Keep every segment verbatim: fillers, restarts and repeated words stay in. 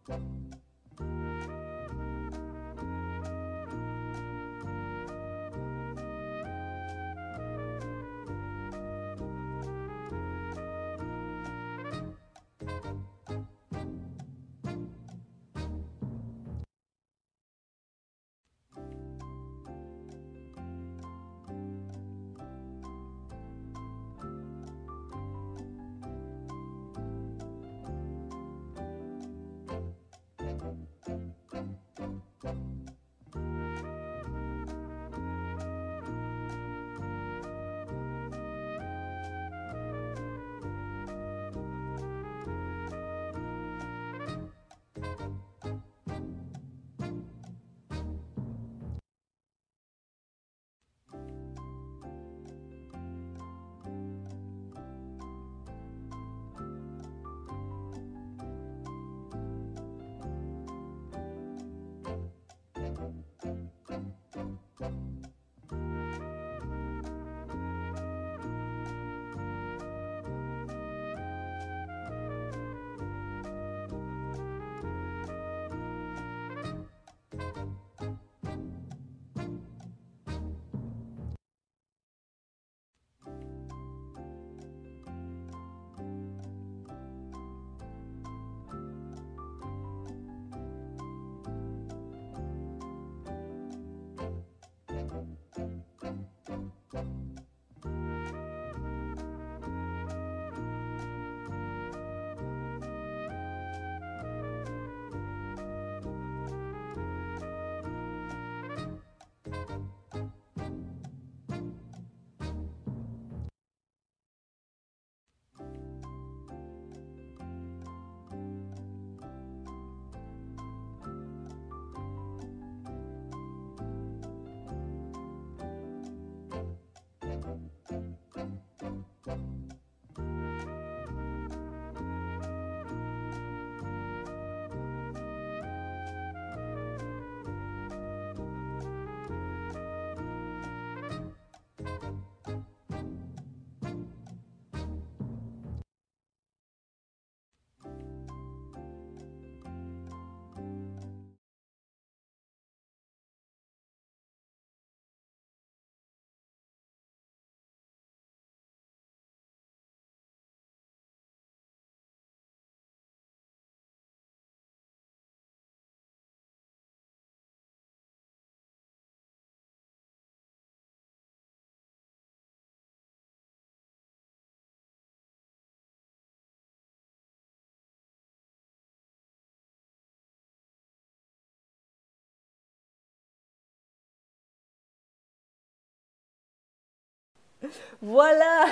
Voilà,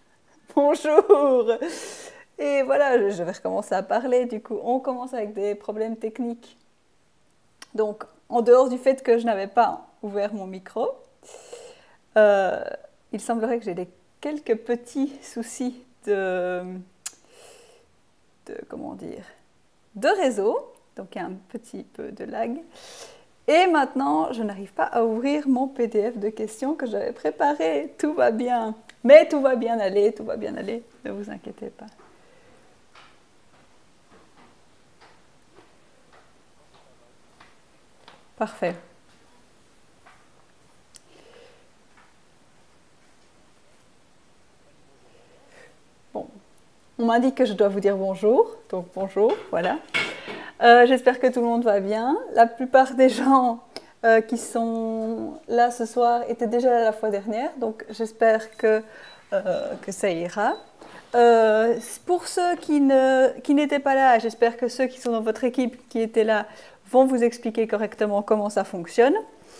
bonjour. Et voilà, je vais recommencer à parler. Du coup, on commence avec des problèmes techniques. Donc, en dehors du fait que je n'avais pas ouvert mon micro, euh, il semblerait que j'ai des quelques petits soucis de, de, comment dire, de réseau. Donc, il y a un petit peu de lag. Et maintenant, je n'arrive pas à ouvrir mon P D F de questions que j'avais préparé. Tout va bien. Mais tout va bien aller, tout va bien aller. Ne vous inquiétez pas. Parfait. Bon, on m'indique que je dois vous dire bonjour. Donc bonjour, voilà. Euh, J'espère que tout le monde va bien. La plupart des gens euh, qui sont là ce soir étaient déjà là la fois dernière, donc j'espère que, euh, que ça ira. Euh, pour ceux qui ne, qui n'étaient pas là, j'espère que ceux qui sont dans votre équipe qui étaient là vont vous expliquer correctement comment ça fonctionne.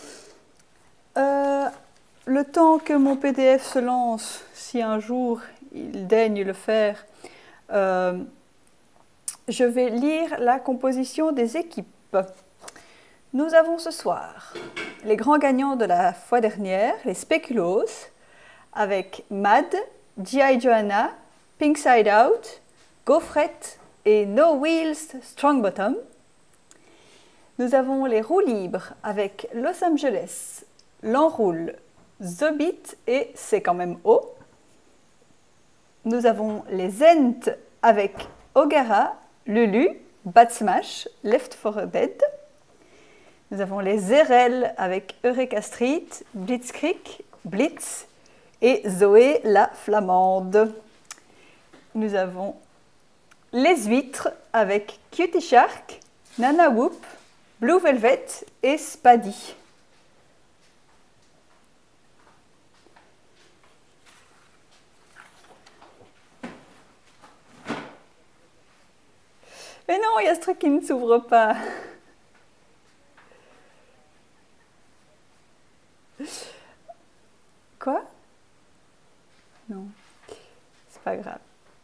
Euh, le temps que mon P D F se lance, si un jour il daigne le faire, euh, je vais lire la composition des équipes. Nous avons ce soir les grands gagnants de la fois dernière, les Speculoos, avec Mad, G I Johanna, Pink Side Out, Gaufrette et No Wheels Strongbottom. Nous avons les roues libres avec Los Angeles, l'enroule, The Beat et C'est quand même haut. Nous avons les Zent avec Ogara, Lulu, Bat Smash, Left four Dead. Nous avons les Zerel avec Eureka Street, Blitzkrieg, Blitz et Zoé la Flamande. Nous avons les Huîtres avec Cutie Shark, Nana Whoop, Blue Velvet et Spaddy. Mais non, il y a ce truc qui ne s'ouvre pas. Quoi? Non, c'est pas grave.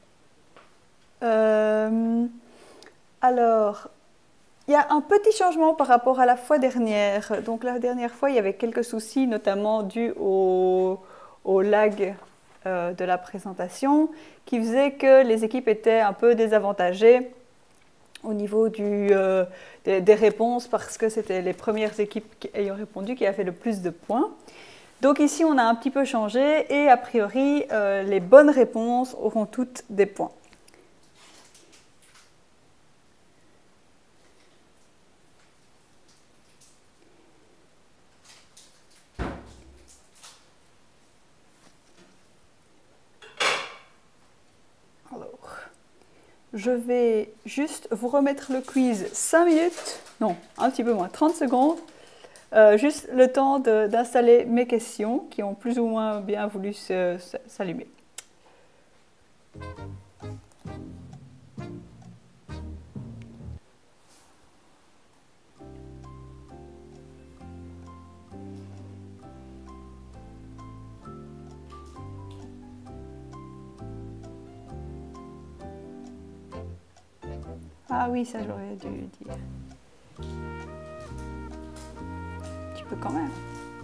Euh, alors, il y a un petit changement par rapport à la fois dernière. Donc la dernière fois, il y avait quelques soucis, notamment dus au, au lag euh, de la présentation, qui faisait que les équipes étaient un peu désavantagées au niveau du, euh, des, des réponses, parce que c'était les premières équipes qui, ayant répondu qui avaient fait le plus de points. Donc ici, on a un petit peu changé et a priori, euh, les bonnes réponses auront toutes des points. Je vais juste vous remettre le quiz cinq minutes, non, un petit peu moins, trente secondes, euh, juste le temps d'installer mes questions qui ont plus ou moins bien voulu s'allumer. Ah oui, ça j'aurais dû dire. Tu peux quand même.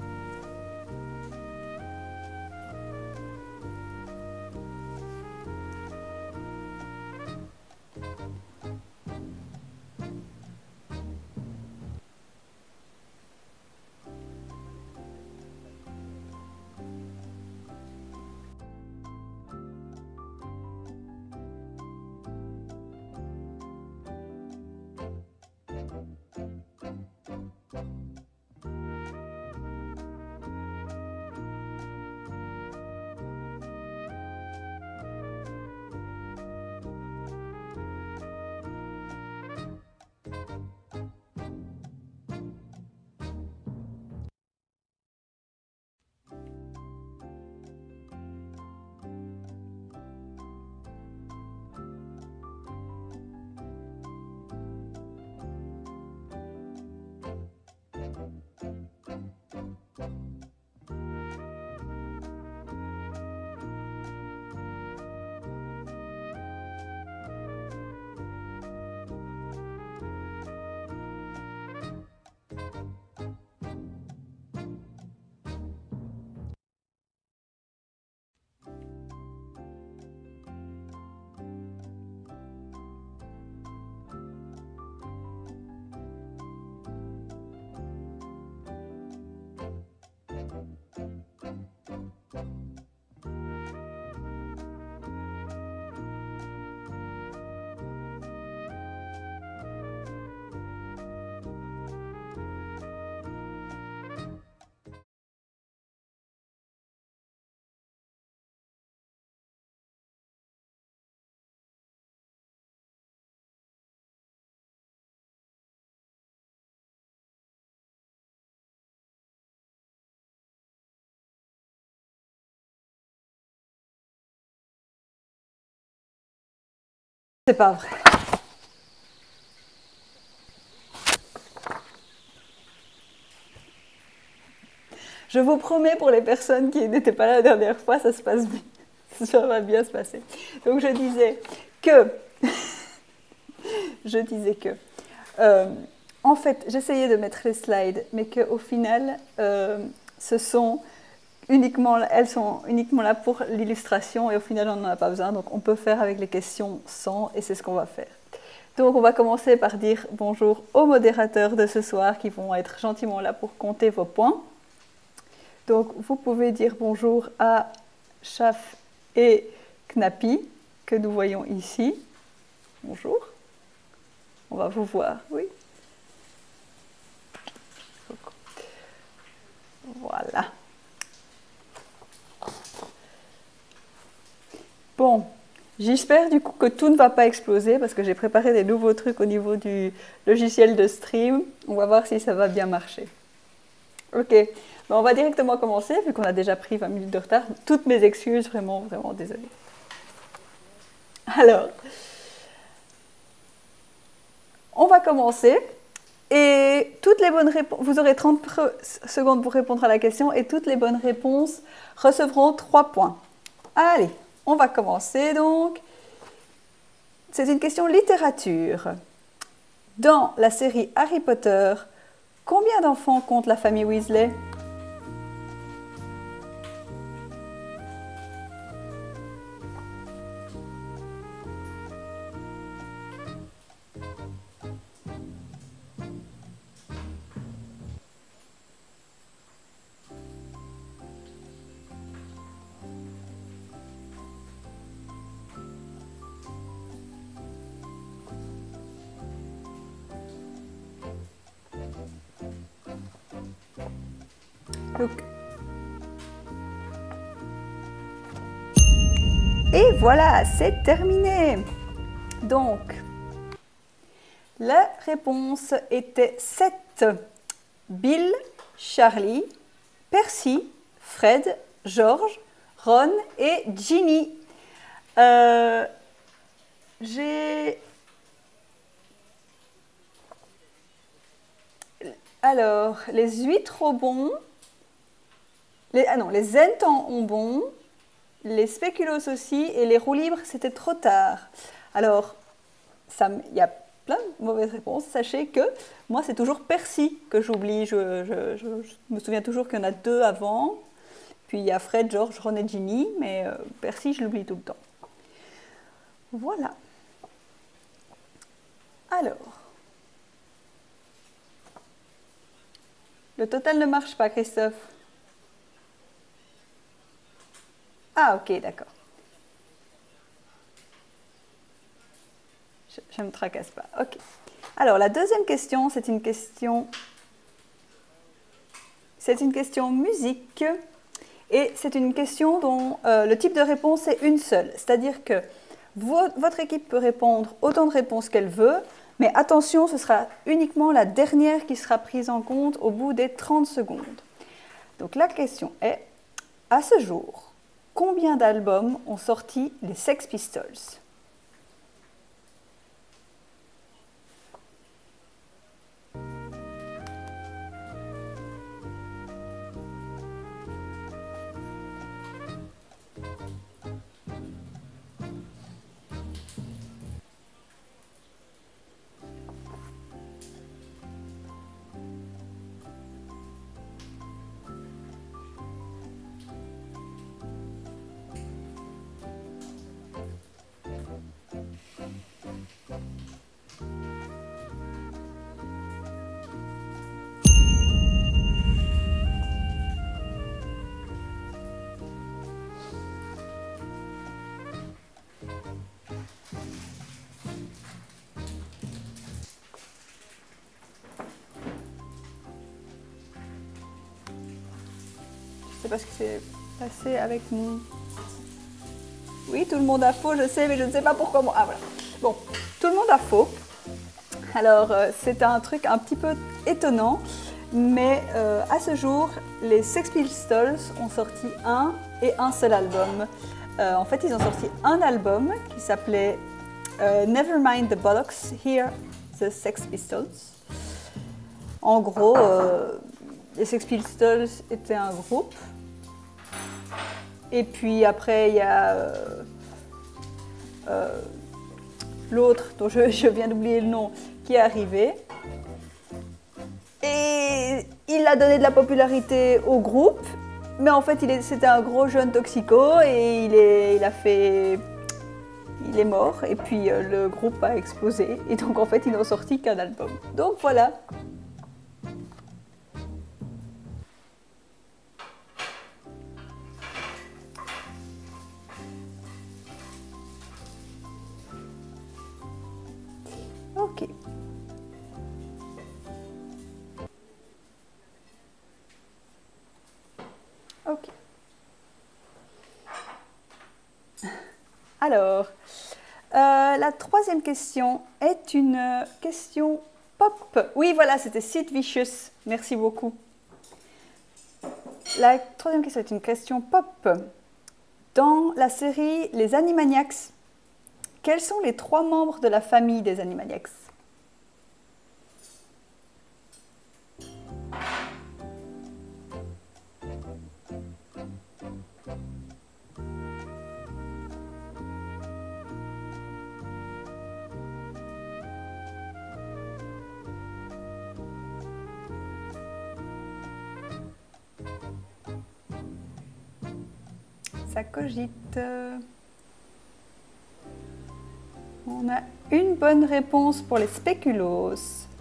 C'est pas vrai. Je vous promets, pour les personnes qui n'étaient pas là la dernière fois, ça se passe bien. Ça va bien se passer. Donc je disais que, je disais que, euh, en fait, j'essayais de mettre les slides, mais qu'au final, euh, ce sont uniquement, elles sont uniquement là pour l'illustration et au final, on n'en a pas besoin. Donc on peut faire avec les questions sans, et c'est ce qu'on va faire. Donc on va commencer par dire bonjour aux modérateurs de ce soir qui vont être gentiment là pour compter vos points. Donc vous pouvez dire bonjour à Chaf et Knappy, que nous voyons ici. Bonjour. On va vous voir, oui. Voilà. Bon, j'espère du coup que tout ne va pas exploser parce que j'ai préparé des nouveaux trucs au niveau du logiciel de stream. On va voir si ça va bien marcher. Ok, ben, on va directement commencer vu qu'on a déjà pris vingt minutes de retard. Toutes mes excuses, vraiment, vraiment désolée. Alors, on va commencer. Et toutes les bonnes réponses, vous aurez trente secondes pour répondre à la question et toutes les bonnes réponses recevront trois points. Allez, on va commencer donc. C'est une question littérature. Dans la série Harry Potter, combien d'enfants compte la famille Weasley ? Donc, et voilà, c'est terminé. Donc, la réponse était sept. Bill, Charlie, Percy, Fred, George, Ron et Ginny. Euh, J'ai... Alors, les huîtres au bon, les, ah non, les entends ont bon, les spéculoos aussi, et les roues libres, c'était trop tard. Alors, il y a plein de mauvaises réponses. Sachez que moi, c'est toujours Percy que j'oublie. Je, je, je, je me souviens toujours qu'il y en a deux avant. Puis il y a Fred, George, Ron et Ginny, mais euh, Percy, je l'oublie tout le temps. Voilà. Alors... Le total ne marche pas, Christophe. Ah, ok, d'accord. Je ne me tracasse pas. Ok. Alors, la deuxième question, c'est une question... C'est une question musique. Et c'est une question dont euh, le type de réponse est une seule. C'est-à-dire que vo- votre équipe peut répondre autant de réponses qu'elle veut, mais attention, ce sera uniquement la dernière qui sera prise en compte au bout des trente secondes. Donc la question est, à ce jour, combien d'albums ont sorti les Sex Pistols ? C'est parce que c'est passé avec mon... Oui, tout le monde a faux, je sais, mais je ne sais pas pourquoi moi. Ah voilà. Bon, tout le monde a faux. Alors, euh, c'est un truc un petit peu étonnant, mais euh, à ce jour, les Sex Pistols ont sorti un et un seul album. Euh, en fait, ils ont sorti un album qui s'appelait euh, Nevermind the Bollocks, Here the Sex Pistols. En gros, euh, les Sex Pistols étaient un groupe. Et puis après, il y a euh, euh, l'autre, dont je, je viens d'oublier le nom, qui est arrivé. Et il a donné de la popularité au groupe. Mais en fait, c'était un gros jeune toxico et il, est, il a fait... Il est mort et puis euh, le groupe a explosé. Et donc en fait, ils n'ont sorti qu'un album. Donc voilà. Ok. Alors, euh, la troisième question est une euh, question pop. Oui, voilà, c'était Sid Vicious. Merci beaucoup. La troisième question est une question pop. Dans la série Les Animaniacs, quels sont les trois membres de la famille des Animaniacs? Ça cogite. On a une bonne réponse pour les spéculoos.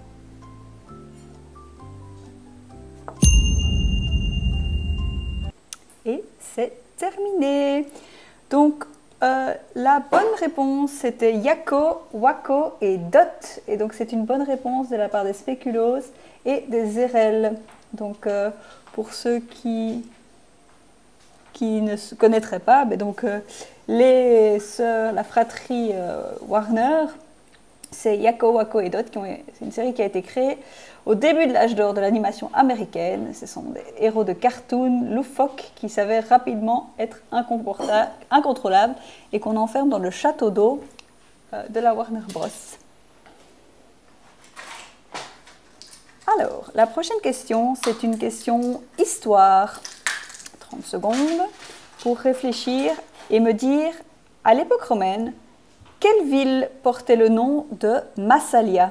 Et c'est terminé. Donc, euh, la bonne réponse, c'était Yakko, Wakko et Dot. Et donc, c'est une bonne réponse de la part des spéculoos et des zérelles. Donc, euh, pour ceux qui... qui ne se connaîtraient pas, mais donc euh, les sœurs, la fratrie euh, Warner, c'est Yakko, Wakko et Dot, c'est une série qui a été créée au début de l'âge d'or de l'animation américaine. Ce sont des héros de cartoon loufoques qui s'avèrent rapidement être incontrôlables et qu'on enferme dans le château d'eau euh, de la Warner Bros. Alors, la prochaine question, c'est une question histoire. trente secondes pour réfléchir et me dire, à l'époque romaine, quelle ville portait le nom de Massalia?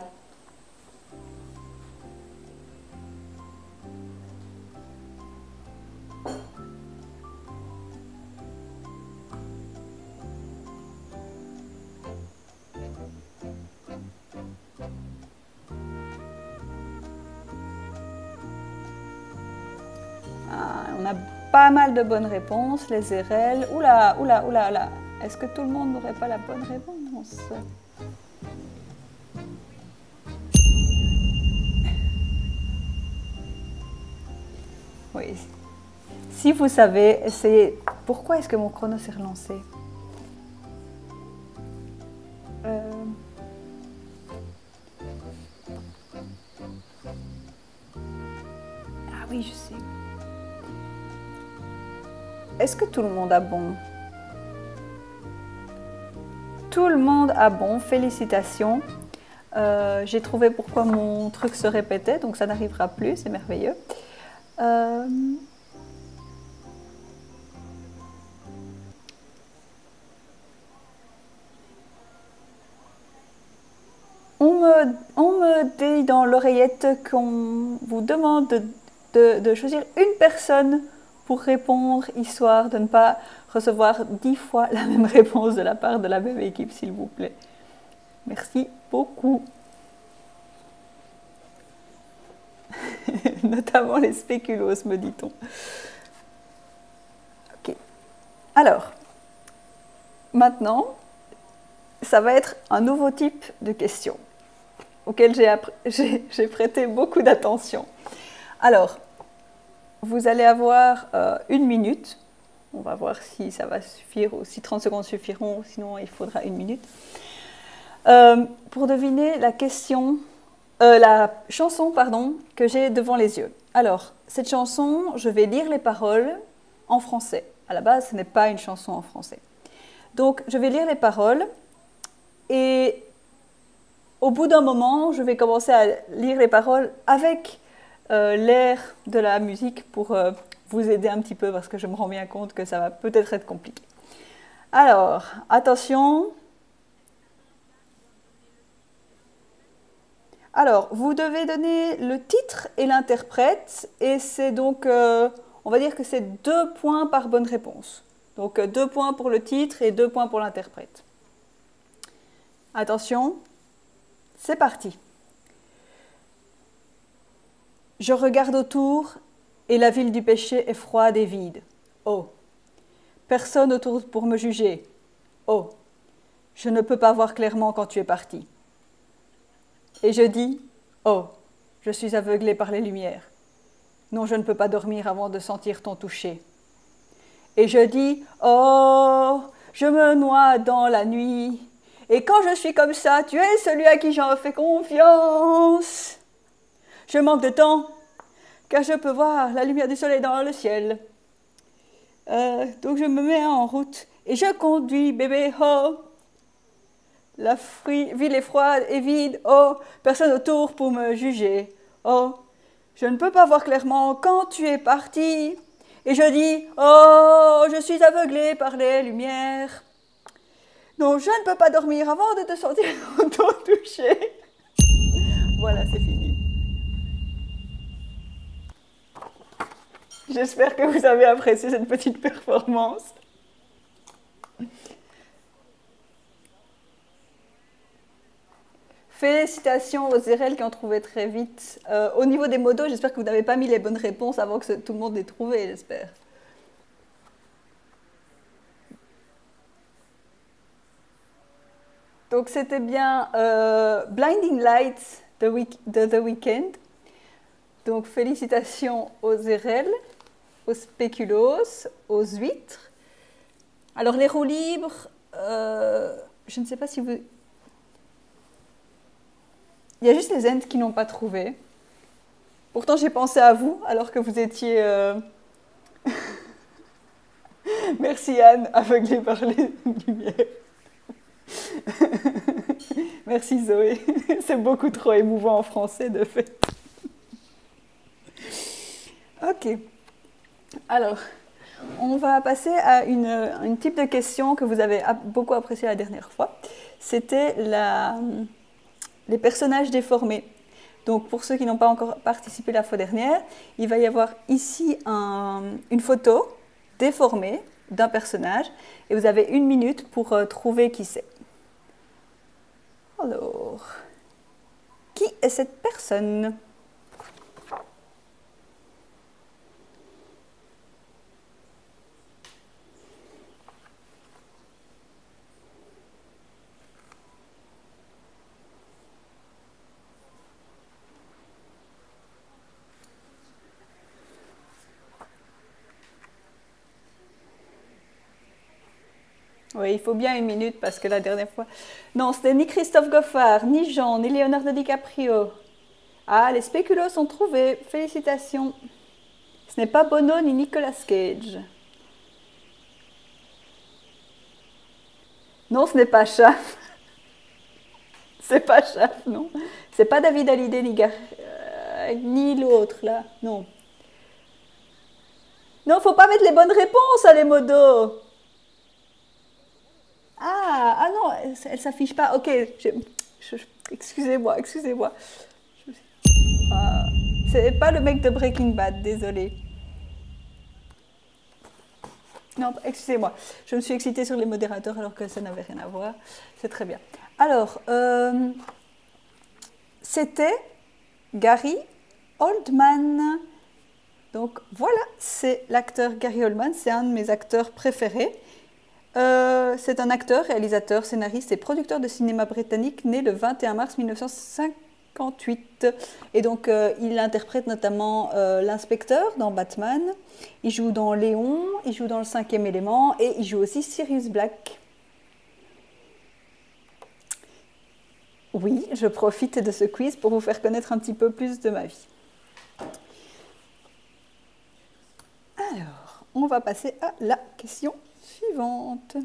Ah, on a pas mal de bonnes réponses, les zérelles. Oula, oula, oula, oula. Est-ce que tout le monde n'aurait pas la bonne réponse? Oui. Si vous savez, essayez. Pourquoi est-ce que mon chrono s'est relancé? euh... Ah oui, je sais. Est-ce que tout le monde a bon? Tout le monde a bon, félicitations. Euh, J'ai trouvé pourquoi mon truc se répétait, donc ça n'arrivera plus, c'est merveilleux. Euh... On me, on me dit dans l'oreillette qu'on vous demande de, de, de choisir une personne pour répondre, histoire de ne pas recevoir dix fois la même réponse de la part de la même équipe, s'il vous plaît. Merci beaucoup. Notamment les spéculoos, me dit-on. Ok. Alors, maintenant, ça va être un nouveau type de question auquel j'ai prêté beaucoup d'attention. Alors, vous allez avoir euh, une minute. On va voir si ça va suffire ou si trente secondes suffiront, sinon il faudra une minute. Euh, pour deviner la question, euh, la chanson pardon, que j'ai devant les yeux. Alors, cette chanson, je vais lire les paroles en français. À la base, ce n'est pas une chanson en français. Donc, je vais lire les paroles et au bout d'un moment, je vais commencer à lire les paroles avec euh, l'air de la musique pour euh, vous aider un petit peu parce que je me rends bien compte que ça va peut-être être compliqué. Alors, attention. Alors, vous devez donner le titre et l'interprète et c'est donc, euh, on va dire que c'est deux points par bonne réponse. Donc, euh, deux points pour le titre et deux points pour l'interprète. Attention, c'est parti. Je regarde autour et la ville du péché est froide et vide. Oh, personne autour pour me juger. Oh, je ne peux pas voir clairement quand tu es parti. Et je dis, oh, je suis aveuglé par les lumières. Non, je ne peux pas dormir avant de sentir ton toucher. Et je dis, oh, Je me noie dans la nuit. Et quand je suis comme ça, tu es celui à qui j'en fais confiance. Je manque de temps, car je peux voir la lumière du soleil dans le ciel. Euh, donc je me mets en route et je conduis, bébé, oh. La ville est froide et vide, oh. Personne autour pour me juger, oh. Je ne peux pas voir clairement quand tu es parti. Et je dis, oh, je suis aveuglée par les lumières. Non, je ne peux pas dormir avant de te sentir autant touché. Voilà, c'est fini. J'espère que vous avez apprécié cette petite performance. Félicitations aux R L qui ont trouvé très vite. Euh, au niveau des modos, j'espère que vous n'avez pas mis les bonnes réponses avant que tout le monde les trouve, j'espère. Donc c'était bien euh, Blinding Lights de, week de The Weeknd. Donc félicitations aux R L, aux spéculoos, aux huîtres. Alors les roues libres, euh, je ne sais pas si vous... Il y a juste les Ents qui n'ont pas trouvé. Pourtant j'ai pensé à vous alors que vous étiez... Euh... Merci Anne, aveuglée par les lumières. Merci Zoé, c'est beaucoup trop émouvant en français de fait. Ok, alors on va passer à une, une type de question que vous avez beaucoup appréciée la dernière fois. C'était la, les personnages déformés. Donc pour ceux qui n'ont pas encore participé la fois dernière, il va y avoir ici un, une photo déformée d'un personnage et vous avez une minute pour euh, trouver qui c'est. Alors, qui est cette personne? Oui, il faut bien une minute parce que la dernière fois... Non, c'était ni Christophe Goffard, ni Jean, ni Leonardo DiCaprio. Ah, les spéculoos sont trouvés. Félicitations. Ce n'est pas Bono ni Nicolas Cage. Non, ce n'est pas Chaff. C'est pas Chaff, non. C'est pas David Hallyday ni, Gar... euh, ni l'autre, là. Non. Non, faut pas mettre les bonnes réponses à les modos. Ah, ah non, elle ne s'affiche pas. Ok, excusez-moi, excusez-moi. Ah, c'est pas le mec de Breaking Bad, désolé. Non, excusez-moi. Je me suis excitée sur les modérateurs alors que ça n'avait rien à voir. C'est très bien. Alors, euh, c'était Gary Oldman. Donc voilà, c'est l'acteur Gary Oldman. C'est un de mes acteurs préférés. Euh, c'est un acteur, réalisateur, scénariste et producteur de cinéma britannique né le vingt et un mars mille neuf cent cinquante-huit. Et donc, euh, il interprète notamment euh, l'inspecteur dans Batman. Il joue dans Léon, il joue dans Le Cinquième Élément et il joue aussi Sirius Black. Oui, je profite de ce quiz pour vous faire connaître un petit peu plus de ma vie. Alors, on va passer à la question suivante.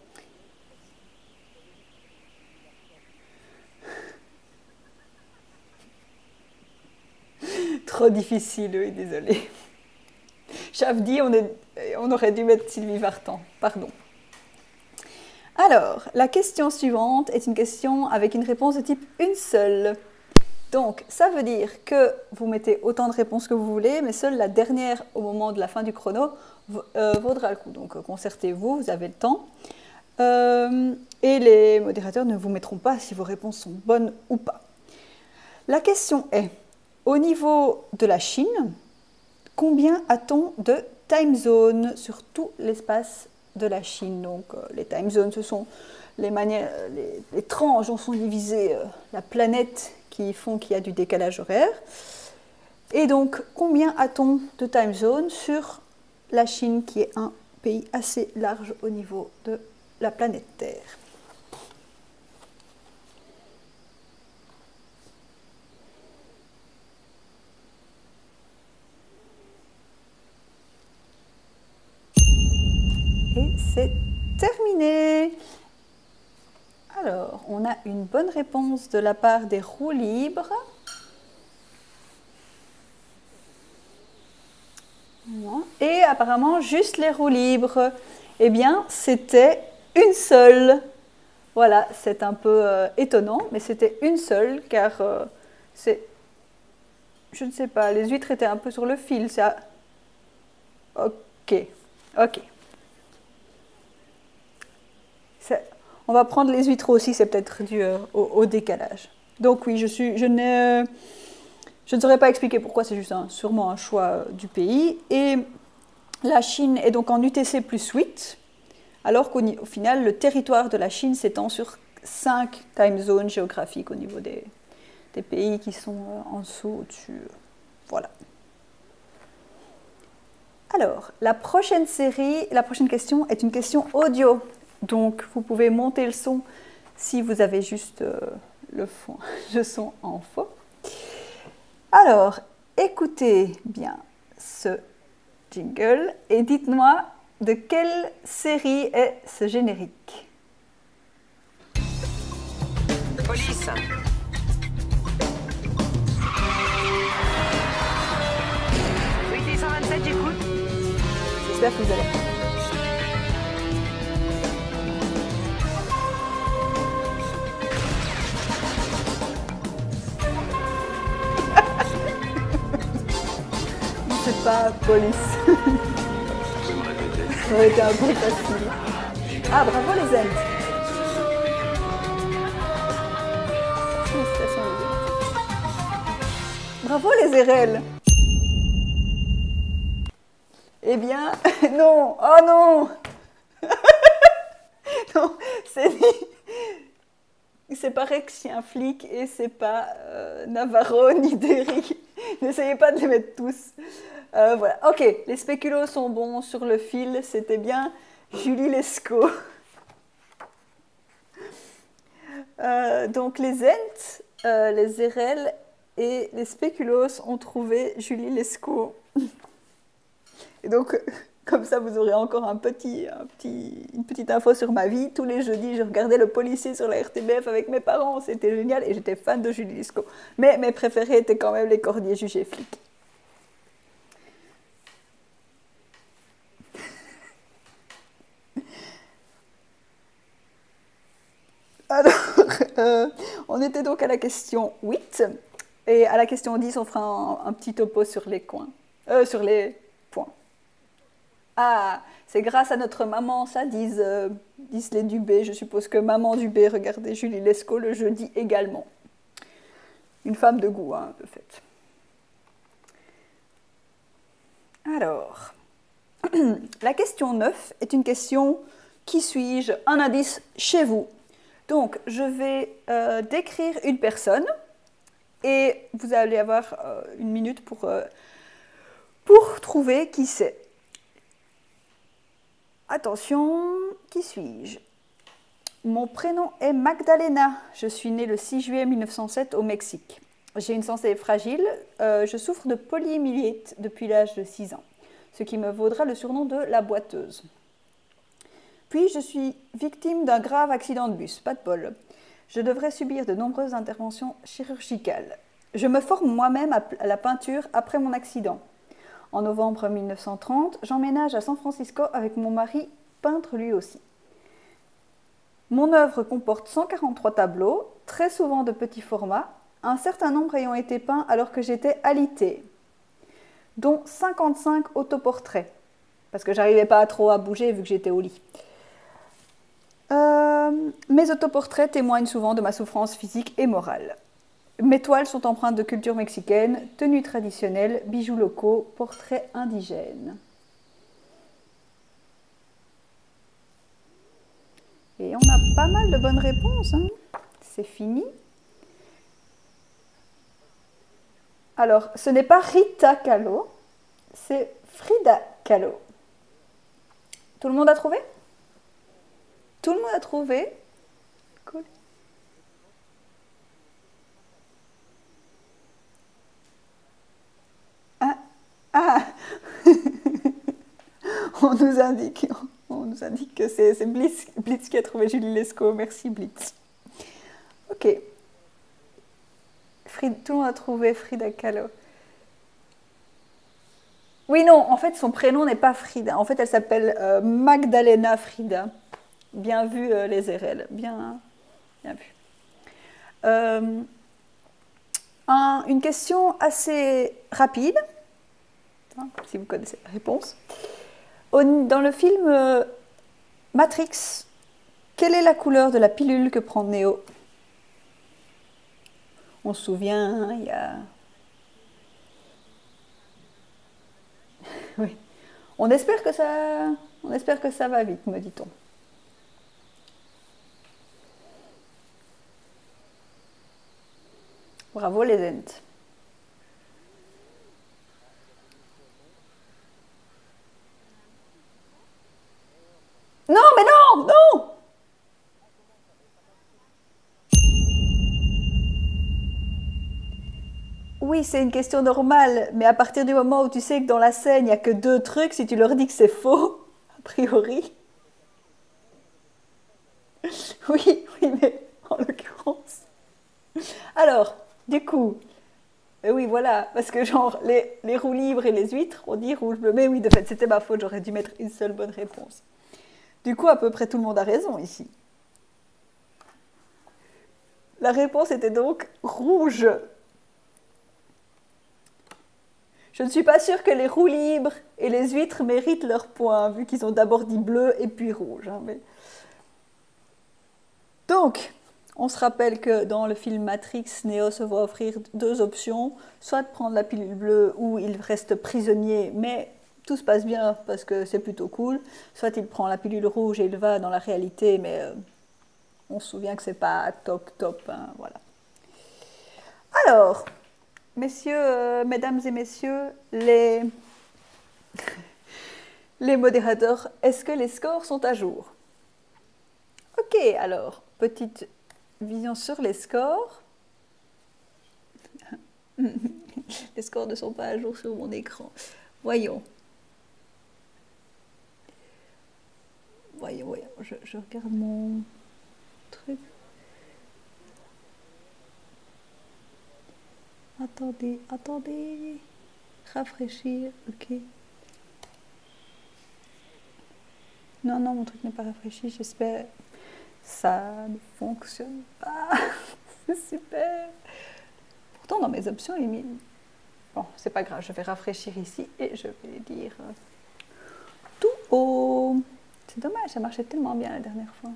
Trop difficile, oui, désolé. Chavdi, on, est, on aurait dû mettre Sylvie Vartan, pardon. Alors, la question suivante est une question avec une réponse de type une seule. Donc, ça veut dire que vous mettez autant de réponses que vous voulez, mais seule la dernière au moment de la fin du chrono euh, vaudra le coup. Donc, concertez-vous, vous avez le temps. Euh, et les modérateurs ne vous mettront pas si vos réponses sont bonnes ou pas. La question est, au niveau de la Chine, combien a-t-on de time zones sur tout l'espace de la Chine? Donc, euh, les time zones, ce sont les, manières, les, les tranches dont sont divisées euh, la planète qui font qu'il y a du décalage horaire. Et donc, combien a-t-on de time zones sur la Chine, qui est un pays assez large au niveau de la planète Terre. Et c'est terminé. Alors, on a une bonne réponse de la part des roues libres. Et apparemment, juste les roues libres. Eh bien, c'était une seule. Voilà, c'est un peu euh, étonnant, mais c'était une seule, car euh, c'est... Je ne sais pas, les huîtres étaient un peu sur le fil. Ça... Ok, ok. On va prendre les huîtres aussi, c'est peut-être dû euh, au, au décalage. Donc oui, je, suis, je, n'ai, je ne saurais pas expliquer pourquoi, c'est juste un, sûrement un choix euh, du pays. Et la Chine est donc en U T C plus huit, alors qu'au au final, le territoire de la Chine s'étend sur cinq time zones géographiques au niveau des, des pays qui sont euh, en dessous, au-dessus. Voilà. Alors, la prochaine série, la prochaine question est une question audio. Donc, vous pouvez monter le son si vous avez juste euh, le, fond, le son en faux. Alors, écoutez bien ce jingle et dites-moi de quelle série est ce générique. Police. Oui, cent vingt-sept, j'écoute. J'espère que vous allez. C'est pas police. Ça aurait été un peu facile. Ah, bravo les Ents. Félicitations les Ents. Bravo les R L. Eh bien, non. Oh non. Non, c'est c'est pas Rexien flic et c'est pas euh, Navarro ni Derry. N'essayez pas de les mettre tous. Euh, voilà. Ok, les spéculoos sont bons sur le fil. C'était bien Julie Lescaut. Euh, donc les Ents, euh, les R L et les spéculoos ont trouvé Julie Lescaut. Et donc, comme ça, vous aurez encore un petit, un petit, une petite info sur ma vie. Tous les jeudis, je regardais Le Policier sur la R T B F avec mes parents. C'était génial et j'étais fan de Julie Lescaut. Mais mes préférés étaient quand même Les Cordiers jugés flics. Alors, euh, on était donc à la question huit. Et à la question dix, on fera un, un petit topo sur les coins. Euh, sur les points. Ah, c'est grâce à notre maman, ça, disent, euh, disent les Dubé. Je suppose que maman Dubé regardait Julie Lescaut le jeudi également. Une femme de goût, hein, de fait. Alors, la question neuf est une question « Qui suis-je ?» Un indice chez vous. Donc, je vais euh, décrire une personne et vous allez avoir euh, une minute pour, euh, pour trouver qui c'est. Attention, qui suis-je? Mon prénom est Magdalena. Je suis née le six juillet mille neuf cent sept au Mexique. J'ai une santé fragile. Euh, je souffre de poliomyélite depuis l'âge de six ans, ce qui me vaudra le surnom de la boiteuse. Puis, je suis victime d'un grave accident de bus, pas de bol. Je devrais subir de nombreuses interventions chirurgicales. Je me forme moi-même à la peinture après mon accident. En novembre mille neuf cent trente, j'emménage à San Francisco avec mon mari, peintre lui aussi. Mon œuvre comporte cent quarante-trois tableaux, très souvent de petits formats, un certain nombre ayant été peints alors que j'étais alitée, dont cinquante-cinq autoportraits, parce que j'arrivais pas trop à bouger vu que j'étais au lit. Euh, mes autoportraits témoignent souvent de ma souffrance physique et morale. Mes toiles sont empreintes de culture mexicaine, tenues traditionnelles, bijoux locaux, portraits indigènes. Et on a pas mal de bonnes réponses, hein. C'est fini. Alors, ce n'est pas Rita Kahlo, c'est Frida Kahlo. Tout le monde a trouvé ? Tout tout le monde a trouvé? Cool. Ah, ah. On nous indique, on nous indique que c'est c'est Blitz, Blitz qui a trouvé Julie Lescaut. Merci Blitz. Ok. Frida, tout le monde a trouvé Frida Kahlo. Oui, non, en fait, son prénom n'est pas Frida. En fait, elle s'appelle euh, Magdalena Frida. Bien vu, euh, les R L. Bien, bien vu. Euh, un- une question assez rapide, hein, si vous connaissez la réponse. Au- dans le film euh, Matrix, quelle est la couleur de la pilule que prend Neo? On se souvient, hein, il y a... Oui. On espère que ça, on espère que ça va vite, me dit-on. Bravo les Ents. Non, mais non, non. Oui, c'est une question normale, mais à partir du moment où tu sais que dans la scène, il n'y a que deux trucs, si tu leur dis que c'est faux, a priori. Oui, oui, mais en l'occurrence. Alors, du coup, euh, oui, voilà, parce que genre, les, les roues libres et les huîtres, on dit rouge bleu. Mais oui, de fait, c'était ma faute, j'aurais dû mettre une seule bonne réponse. Du coup, à peu près tout le monde a raison ici. La réponse était donc rouge. Je ne suis pas sûre que les roues libres et les huîtres méritent leur point, vu qu'ils ont d'abord dit bleu et puis rouge. Hein, mais... Donc, on se rappelle que dans le film Matrix, Neo se voit offrir deux options, soit de prendre la pilule bleue où il reste prisonnier, mais tout se passe bien parce que c'est plutôt cool, soit il prend la pilule rouge et il va dans la réalité, mais euh, on se souvient que c'est pas top top. Hein, voilà. Alors, messieurs, euh, mesdames et messieurs, les... les modérateurs, est-ce que les scores sont à jour? Ok, alors, petite vision sur les scores. Les scores ne sont pas à jour sur mon écran. Voyons. Voyons, voyons. Je, je regarde mon truc. Attendez, attendez. Rafraîchir, ok. Non, non, mon truc n'est pas rafraîchi, j'espère. Ça ne fonctionne pas. C'est super. Pourtant, dans mes options, il est mis... Bon, c'est pas grave, je vais rafraîchir ici et je vais dire euh, tout haut. C'est dommage, ça marchait tellement bien la dernière fois.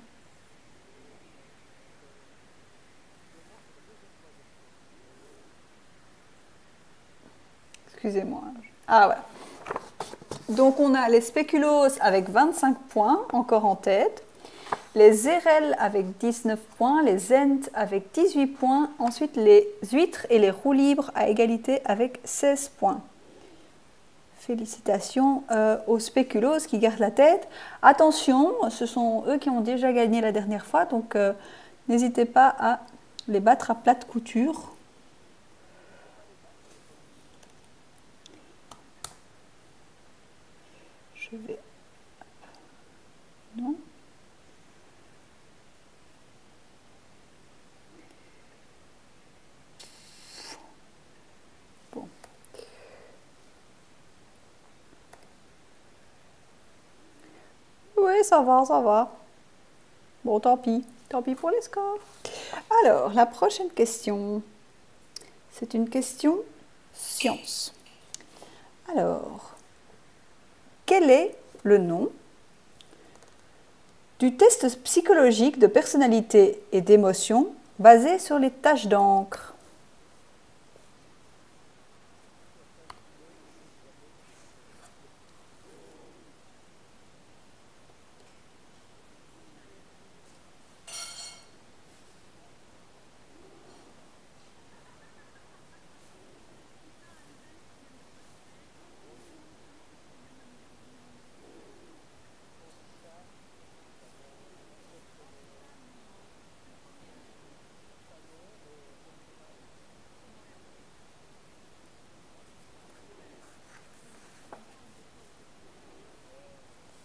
Excusez-moi. Ah voilà. Donc on a les spéculoos avec vingt-cinq points, encore en tête. Les R L avec dix-neuf points, les Ents avec dix-huit points, ensuite les huîtres et les roues libres à égalité avec seize points. Félicitations euh, aux spéculoos qui gardent la tête. Attention, ce sont eux qui ont déjà gagné la dernière fois, donc euh, n'hésitez pas à les battre à plate couture. Je vais... Non. Bon. Oui, ça va, ça va. Bon, tant pis. Tant pis pour les scores. Alors, la prochaine question, c'est une question science. Alors, quel est le nom du test psychologique de personnalité et d'émotion basé sur les taches d'encre?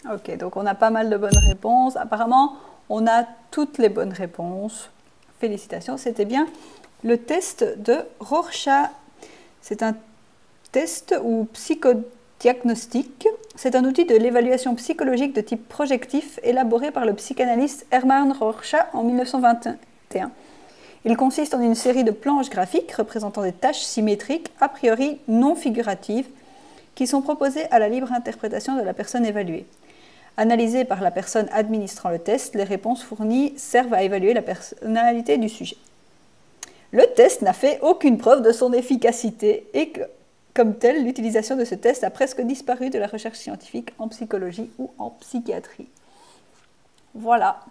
Ok, donc on a pas mal de bonnes réponses. Apparemment, on a toutes les bonnes réponses. Félicitations, c'était bien le test de Rorschach. C'est un test ou psychodiagnostic. C'est un outil de l'évaluation psychologique de type projectif élaboré par le psychanalyste Hermann Rorschach en mille neuf cent vingt et un. Il consiste en une série de planches graphiques représentant des tâches symétriques, a priori non figuratives, qui sont proposées à la libre interprétation de la personne évaluée. Analysées par la personne administrant le test, les réponses fournies servent à évaluer la personnalité du sujet. Le test n'a fait aucune preuve de son efficacité et que, comme tel, l'utilisation de ce test a presque disparu de la recherche scientifique en psychologie ou en psychiatrie. Voilà.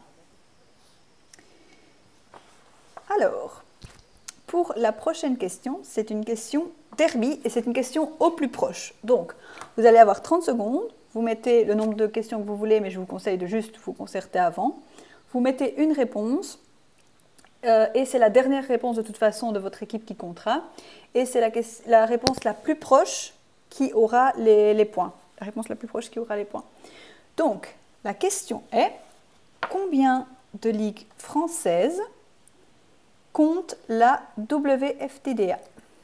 Alors, pour la prochaine question, c'est une question derby et c'est une question au plus proche. Donc, vous allez avoir trente secondes, vous mettez le nombre de questions que vous voulez, mais je vous conseille de juste vous concerter avant. Vous mettez une réponse, euh, et c'est la dernière réponse de toute façon de votre équipe qui comptera, et c'est la, la réponse la plus proche qui aura les, les points. La réponse la plus proche qui aura les points. Donc, la question est, combien de ligues françaises compte la W F T D A?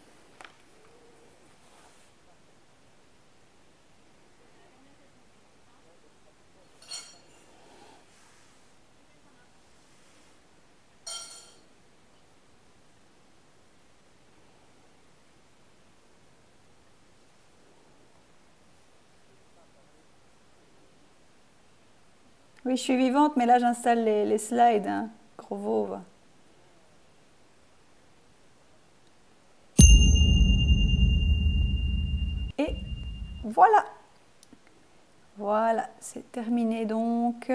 Oui, je suis vivante, mais là j'installe les, les slides, hein. Gros vauve. Et voilà. Voilà, c'est terminé donc.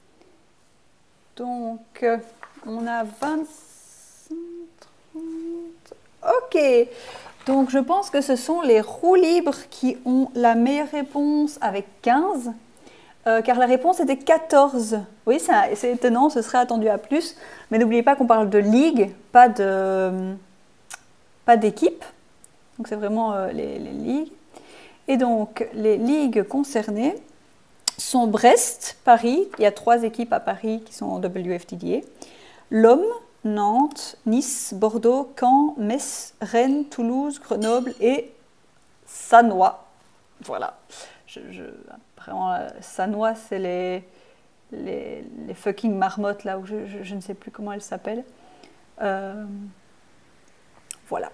Donc, on a vingt-cinq, trente. Ok. Donc, je pense que ce sont les roues libres qui ont la meilleure réponse avec quinze. Euh, car la réponse était quatorze. Oui, c'est étonnant, ce serait attendu à plus. Mais n'oubliez pas qu'on parle de ligue, pas de, pas d'équipe. Donc, c'est vraiment euh, les, les ligues. Et donc, les ligues concernées sont Brest, Paris. Il y a trois équipes à Paris qui sont en W F T D A. L'Homme, Nantes, Nice, Bordeaux, Caen, Metz, Rennes, Toulouse, Grenoble et Sannois. Voilà. Je, je, vraiment, Sannois, c'est les, les, les fucking marmottes, là, où je, je, je ne sais plus comment elles s'appellent. Euh, voilà.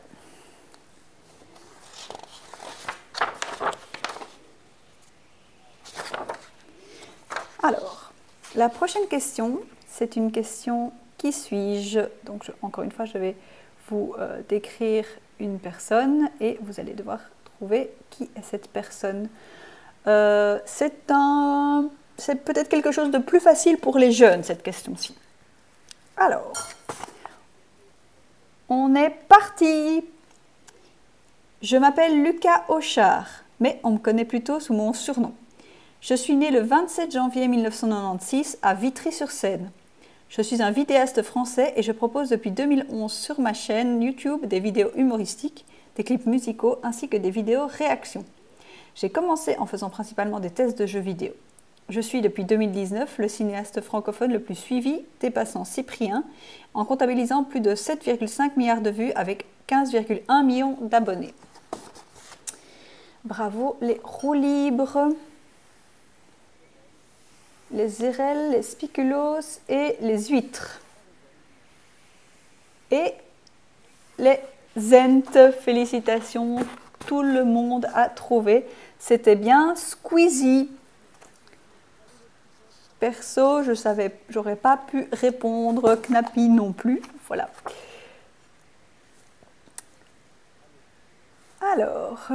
Alors, la prochaine question, c'est une question « Qui suis-je » Donc, je, encore une fois, je vais vous euh, décrire une personne et vous allez devoir trouver qui est cette personne. Euh, c'est un, c'est peut-être quelque chose de plus facile pour les jeunes, cette question-ci. Alors, on est parti. Je m'appelle Lucas Auchard, mais on me connaît plutôt sous mon surnom. Je suis né le vingt-sept janvier mille neuf cent quatre-vingt-seize à Vitry-sur-Seine. Je suis un vidéaste français et je propose depuis deux mille onze sur ma chaîne YouTube des vidéos humoristiques, des clips musicaux ainsi que des vidéos réactions. J'ai commencé en faisant principalement des tests de jeux vidéo. Je suis depuis deux mille dix-neuf le cinéaste francophone le plus suivi, dépassant Cyprien, en comptabilisant plus de sept virgule cinq milliards de vues avec quinze virgule un millions d'abonnés. Bravo les roues libres, les érelles, les spiculos et les huîtres. Et les zentes, félicitations, tout le monde a trouvé. C'était bien Squeezie. Perso, je savais, j'aurais pas pu répondre, Knappy non plus. Voilà. Alors,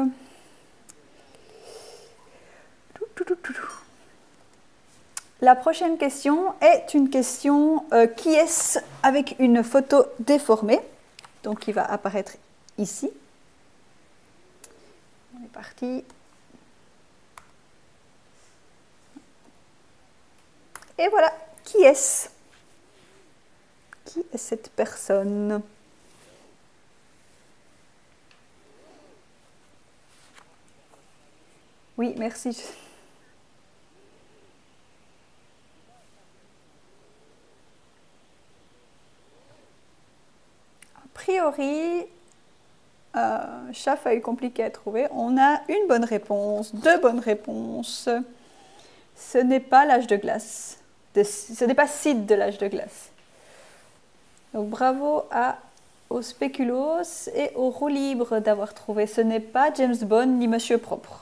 la prochaine question est une question euh, qui est-ce avec une photo déformée, donc qui va apparaître ici. On est parti. Et voilà, qui est-ce? Qui est cette personne? Oui, merci. priori, euh, chat feuille compliqué à trouver. On a une bonne réponse, deux bonnes réponses. Ce n'est pas l'âge de glace. De, ce n'est pas Sid de l'âge de glace. Donc bravo à, aux spéculoos et aux roues libres d'avoir trouvé. Ce n'est pas James Bond ni Monsieur Propre.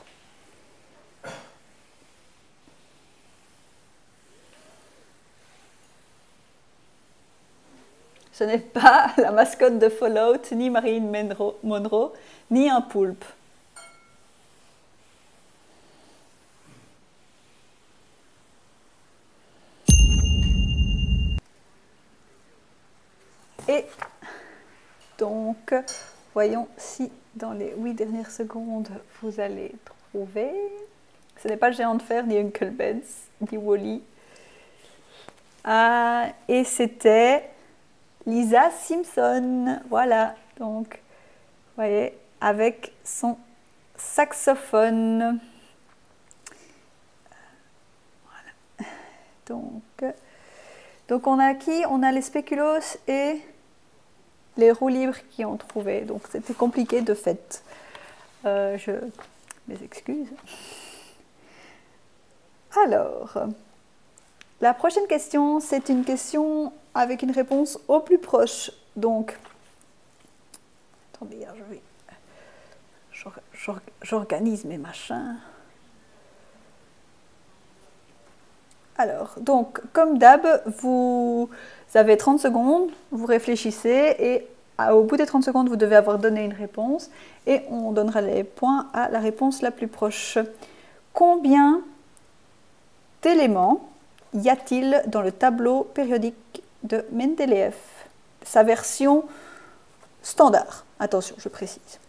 Ce n'est pas la mascotte de Fallout, ni Marilyn Monroe, Monroe, ni un poulpe. Et donc, voyons si dans les huit dernières secondes, vous allez trouver. Ce n'est pas le géant de fer, ni Uncle Ben's, ni Wall-E. Ah, et c'était Lisa Simpson. Voilà, donc, vous voyez, avec son saxophone. Voilà. Donc, donc on a qui? On a les spéculoos et les roues libres qui ont trouvé. Donc c'était compliqué de fait. Euh, je mes excuses. Alors, la prochaine question, c'est une question avec une réponse au plus proche. Donc, attendez, je vais, j'organise mes machins. Alors, donc, comme d'hab, vous avez trente secondes, vous réfléchissez et au bout des trente secondes, vous devez avoir donné une réponse et on donnera les points à la réponse la plus proche. Combien d'éléments y a-t-il dans le tableau périodique de Mendeleïev? Sa version standard. Attention, je précise.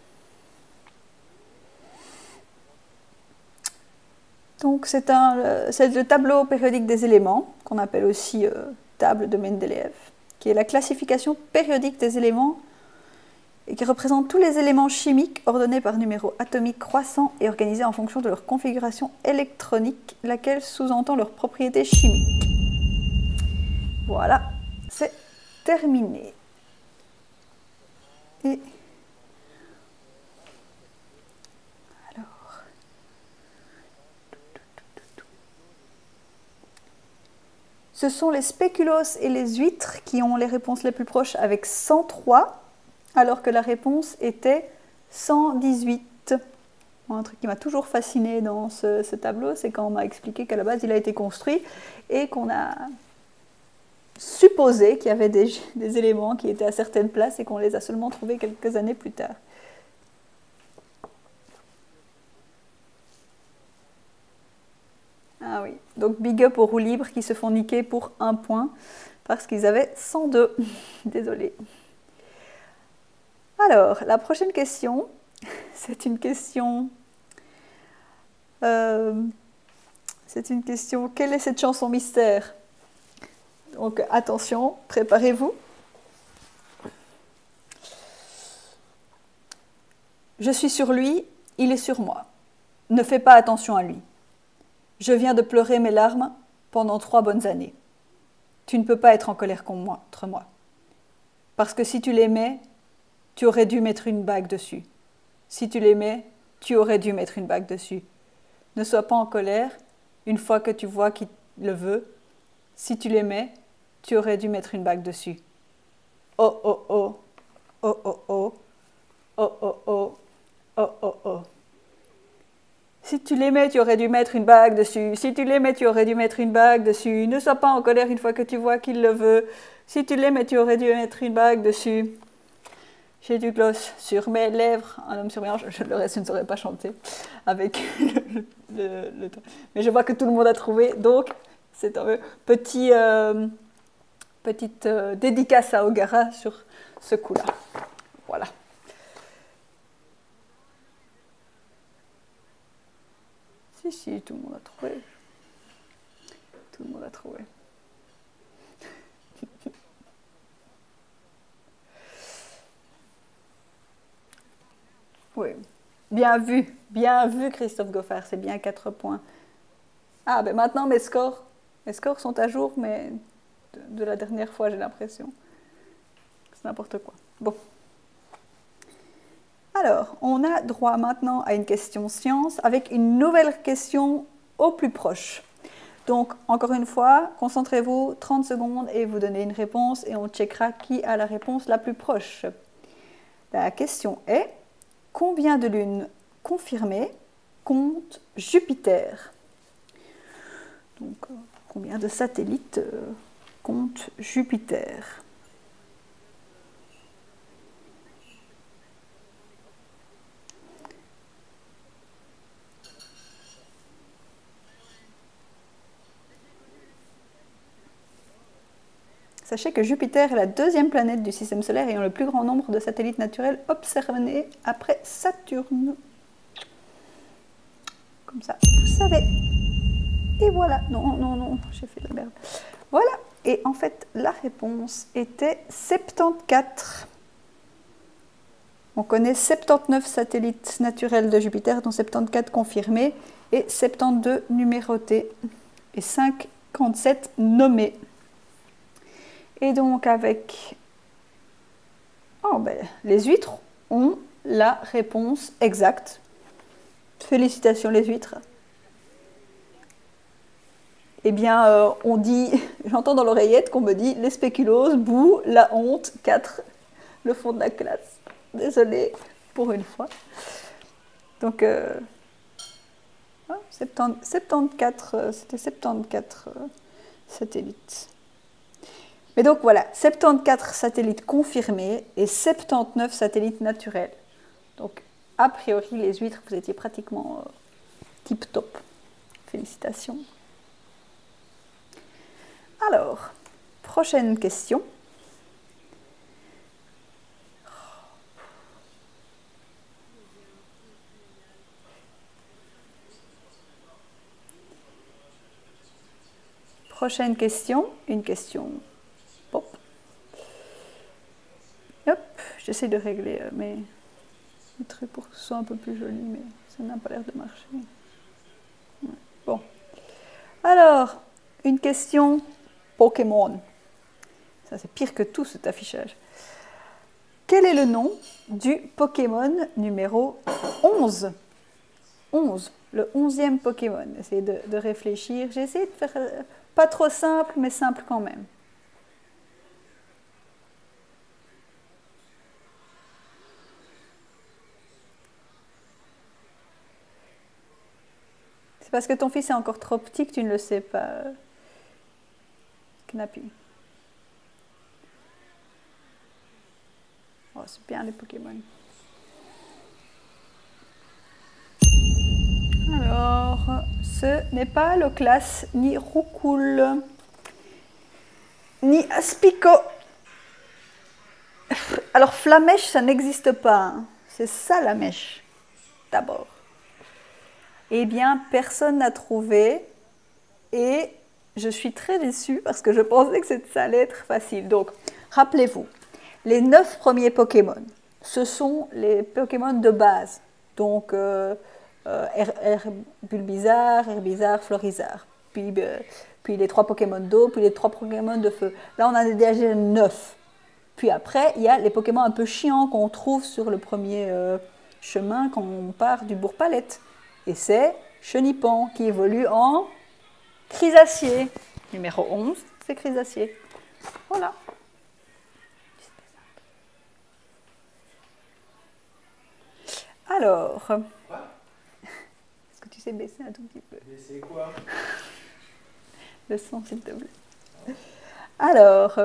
Donc c'est le tableau périodique des éléments, qu'on appelle aussi euh, table de Mendeleïev, qui est la classification périodique des éléments et qui représente tous les éléments chimiques ordonnés par numéro atomique croissant et organisés en fonction de leur configuration électronique, laquelle sous-entend leurs propriétés chimiques. Voilà, c'est terminé. Et ce sont les spéculoos et les huîtres qui ont les réponses les plus proches avec cent trois, alors que la réponse était cent dix-huit. Un truc qui m'a toujours fasciné dans ce, ce tableau, c'est quand on m'a expliqué qu'à la base il a été construit et qu'on a supposé qu'il y avait des, des éléments qui étaient à certaines places et qu'on les a seulement trouvés quelques années plus tard. Ah oui, donc big up aux roues libres qui se font niquer pour un point parce qu'ils avaient cent deux. Désolée. Alors, la prochaine question, c'est une question... Euh, c'est une question, quelle est cette chanson mystère? Donc attention, préparez-vous. Je suis sur lui, il est sur moi. Ne fais pas attention à lui. Je viens de pleurer mes larmes pendant trois bonnes années. Tu ne peux pas être en colère contre moi. Parce que si tu l'aimais, tu aurais dû mettre une bague dessus. Si tu l'aimais, tu aurais dû mettre une bague dessus. Ne sois pas en colère une fois que tu vois qu'il le veut. Si tu l'aimais, tu aurais dû mettre une bague dessus. Oh oh oh, oh oh oh, oh oh oh, oh oh oh. Si tu l'aimais, tu aurais dû mettre une bague dessus. Si tu l'aimais, tu aurais dû mettre une bague dessus. Ne sois pas en colère une fois que tu vois qu'il le veut. Si tu l'aimais, tu aurais dû mettre une bague dessus. J'ai du gloss sur mes lèvres. Un homme sur mes hanches. Le reste, je ne saurais pas chanter avec le, le, le temps. Mais je vois que tout le monde a trouvé. Donc, c'est un petit, euh, petite euh, dédicace à Ogara sur ce coup-là. Voilà. Si, si, tout le monde a trouvé. Tout le monde a trouvé. Oui, bien vu, bien vu Christophe Goffard, c'est bien quatre points. Ah, ben maintenant mes scores, mes scores sont à jour, mais de, de la dernière fois j'ai l'impression. C'est n'importe quoi. Bon, Alors, on a droit maintenant à une question science avec une nouvelle question au plus proche. Donc, encore une fois, concentrez-vous trente secondes et vous donnez une réponse et on checkera qui a la réponse la plus proche. La question est, combien de lunes confirmées compte Jupiter? Donc, combien de satellites euh, compte Jupiter? Sachez que Jupiter est la deuxième planète du système solaire ayant le plus grand nombre de satellites naturels observés après Saturne. Comme ça, vous savez. Et voilà. Non, non, non, j'ai fait de la merde. Voilà. Et en fait, la réponse était soixante-quatorze. On connaît soixante-dix-neuf satellites naturels de Jupiter, dont soixante-quatorze confirmés et soixante-douze numérotés et cinquante-sept nommés. Et donc avec oh ben, les huîtres ont la réponse exacte. Félicitations les huîtres. Eh bien, euh, on dit, j'entends dans l'oreillette qu'on me dit les spéculoos, bouh, la honte, quatre, le fond de la classe. Désolée pour une fois. Donc, euh, soixante-quatorze, c'était soixante-quatorze euh, satellites. Mais donc voilà, soixante-quatorze satellites confirmés et soixante-dix-neuf satellites naturels. Donc, a priori, les huîtres, vous étiez pratiquement euh, tip-top. Félicitations. Alors, prochaine question. Prochaine question, une question pop. Hop, j'essaie de régler euh, mes, mes trucs pour que ce soit un peu plus joli, mais ça n'a pas l'air de marcher. Ouais. Bon. Alors, une question Pokémon. Ça, c'est pire que tout, cet affichage. Quel est le nom du Pokémon numéro onze? onze, le onzième Pokémon. Essayez de, de réfléchir. J'ai essayé de faire euh, pas trop simple, mais simple quand même. C'est parce que ton fils est encore trop petit que tu ne le sais pas. Knappy. Oh, c'est bien les Pokémon. Alors, ce n'est pas le classe ni Roucoule, ni Aspico. Alors, Flamèche, ça n'existe pas. Hein. C'est ça la mèche, d'abord. Eh bien, personne n'a trouvé. Et je suis très déçue parce que je pensais que ça allait être facile. Donc, rappelez-vous, les neuf premiers Pokémon, ce sont les Pokémon de base. Donc, euh, euh, Bulbizarre, Herbizarre, Florizarre. Puis, euh, puis les trois Pokémon d'eau, puis les trois Pokémon de feu. Là, on en a déjà neuf. Puis après, il y a les Pokémon un peu chiants qu'on trouve sur le premier euh, chemin quand on part du Bourg-Palette. Et c'est Chenipan qui évolue en Chrysacier. Numéro onze, c'est Chrysacier. Voilà. Alors, est-ce que tu sais baisser un tout petit peu? Baisser quoi? Le son, s'il te plaît. Alors,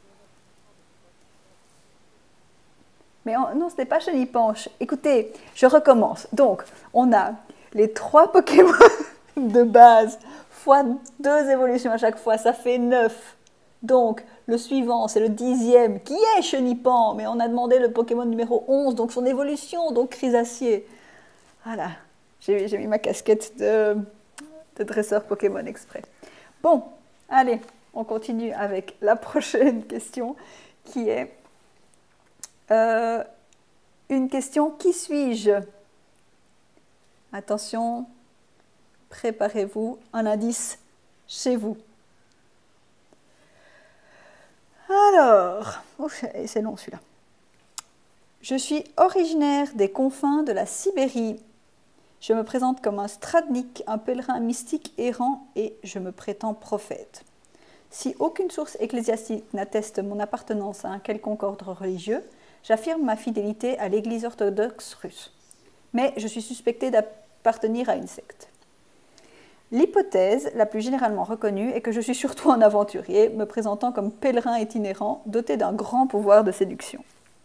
mais on, non, ce n'est pas Chenipan. Écoutez, je recommence. Donc, on a les trois Pokémon de base fois deux évolutions à chaque fois, ça fait neuf. Donc, le suivant, c'est le dixième, qui est Chenipan, mais on a demandé le Pokémon numéro onze, donc son évolution, donc Chrysacier. Voilà, j'ai mis ma casquette de, de dresseur Pokémon exprès. Bon, allez, on continue avec la prochaine question, qui est euh, une question, qui suis-je? Attention, préparez-vous, un indice chez vous. Alors, c'est long celui-là. Je suis originaire des confins de la Sibérie. Je me présente comme un stradnik, un pèlerin mystique errant, et je me prétends prophète. Si aucune source ecclésiastique n'atteste mon appartenance à un quelconque ordre religieux, j'affirme ma fidélité à l'Église orthodoxe russe. Mais je suis suspecté d'appartenir à une secte. L'hypothèse la plus généralement reconnue est que je suis surtout un aventurier, me présentant comme pèlerin itinérant, doté d'un grand pouvoir de séduction.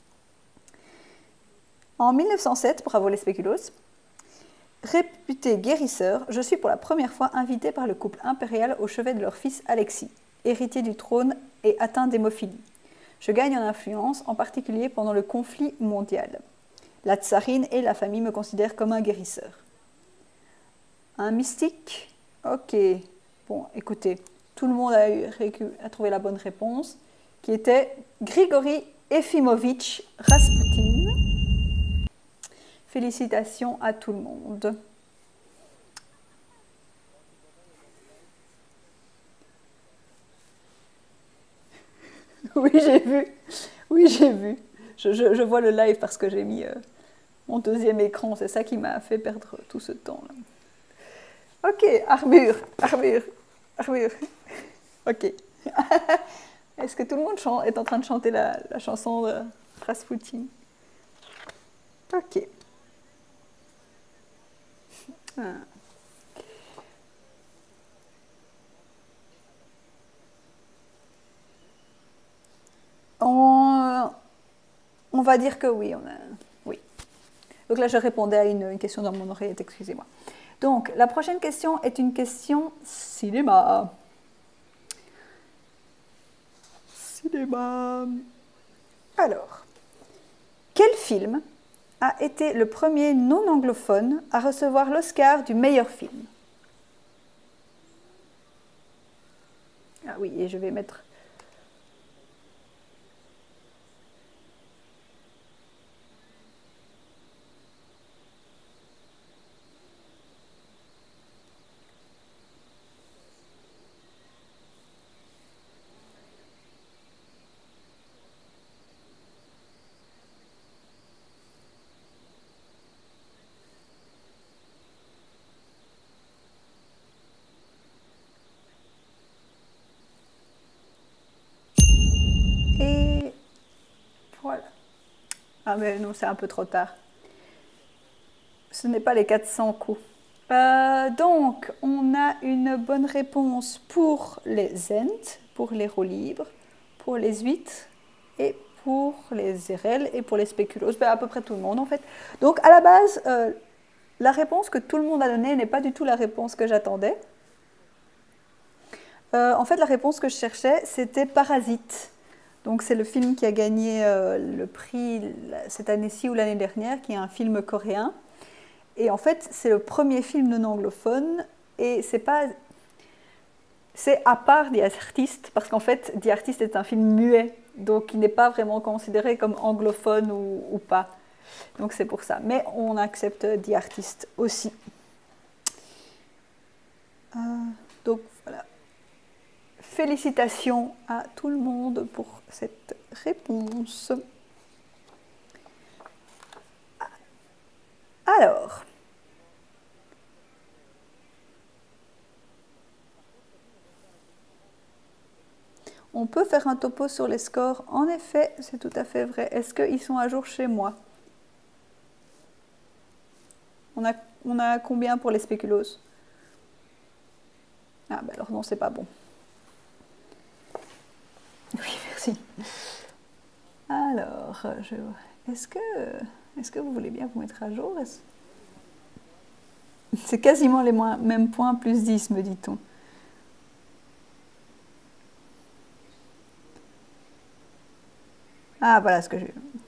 En mille neuf cent sept, bravo les spéculoos, réputé guérisseur, je suis pour la première fois invité par le couple impérial au chevet de leur fils Alexis, héritier du trône et atteint d'hémophilie. Je gagne en influence, en particulier pendant le conflit mondial. La tsarine et la famille me considèrent comme un guérisseur. Un mystique? Ok. Bon, écoutez, tout le monde a, eu, a trouvé la bonne réponse, qui était Grigori Efimovitch Rasputin. Félicitations à tout le monde. Oui, j'ai vu. Oui, j'ai vu. Je, je, je vois le live parce que j'ai mis euh, mon deuxième écran. C'est ça qui m'a fait perdre tout ce temps-là. Ok, armure, armure, armure. Ok. Est-ce que tout le monde chante, est en train de chanter la, la chanson de Rasputin? Ok. Ah. On, on va dire que oui, on a, oui. Donc là, je répondais à une, une question dans mon oreillette, excusez-moi. Donc, la prochaine question est une question cinéma. Cinéma. Alors, quel film a été le premier non-anglophone à recevoir l'Oscar du meilleur film? Ah oui, et je vais mettre... Et voilà. Ah mais non, c'est un peu trop tard. Ce n'est pas les quatre cents coups. Euh, donc, on a une bonne réponse pour les Ents, pour les roues libres, pour les huîtres et pour les érelles et pour les spéculoos. Ben, à peu près tout le monde en fait. Donc, à la base, euh, la réponse que tout le monde a donnée n'est pas du tout la réponse que j'attendais. Euh, en fait, la réponse que je cherchais, c'était Parasite. Donc, c'est le film qui a gagné euh, le prix cette année-ci ou l'année dernière, qui est un film coréen. Et en fait, c'est le premier film non anglophone et c'est pas... C'est à part The Artist, parce qu'en fait, The Artist est un film muet, donc il n'est pas vraiment considéré comme anglophone ou, ou pas. Donc c'est pour ça. Mais on accepte The Artist aussi. Euh, donc voilà. Félicitations à tout le monde pour cette réponse. Alors, on peut faire un topo sur les scores. En effet, c'est tout à fait vrai. Est-ce qu'ils sont à jour chez moi? on a, on a combien pour les spéculoos? Ah, ben alors non, c'est pas bon. Oui, merci. Alors, je... est-ce que... Est-ce que vous voulez bien vous mettre à jour? C'est quasiment les mêmes points, plus dix, me dit-on. Ah, voilà ce que je...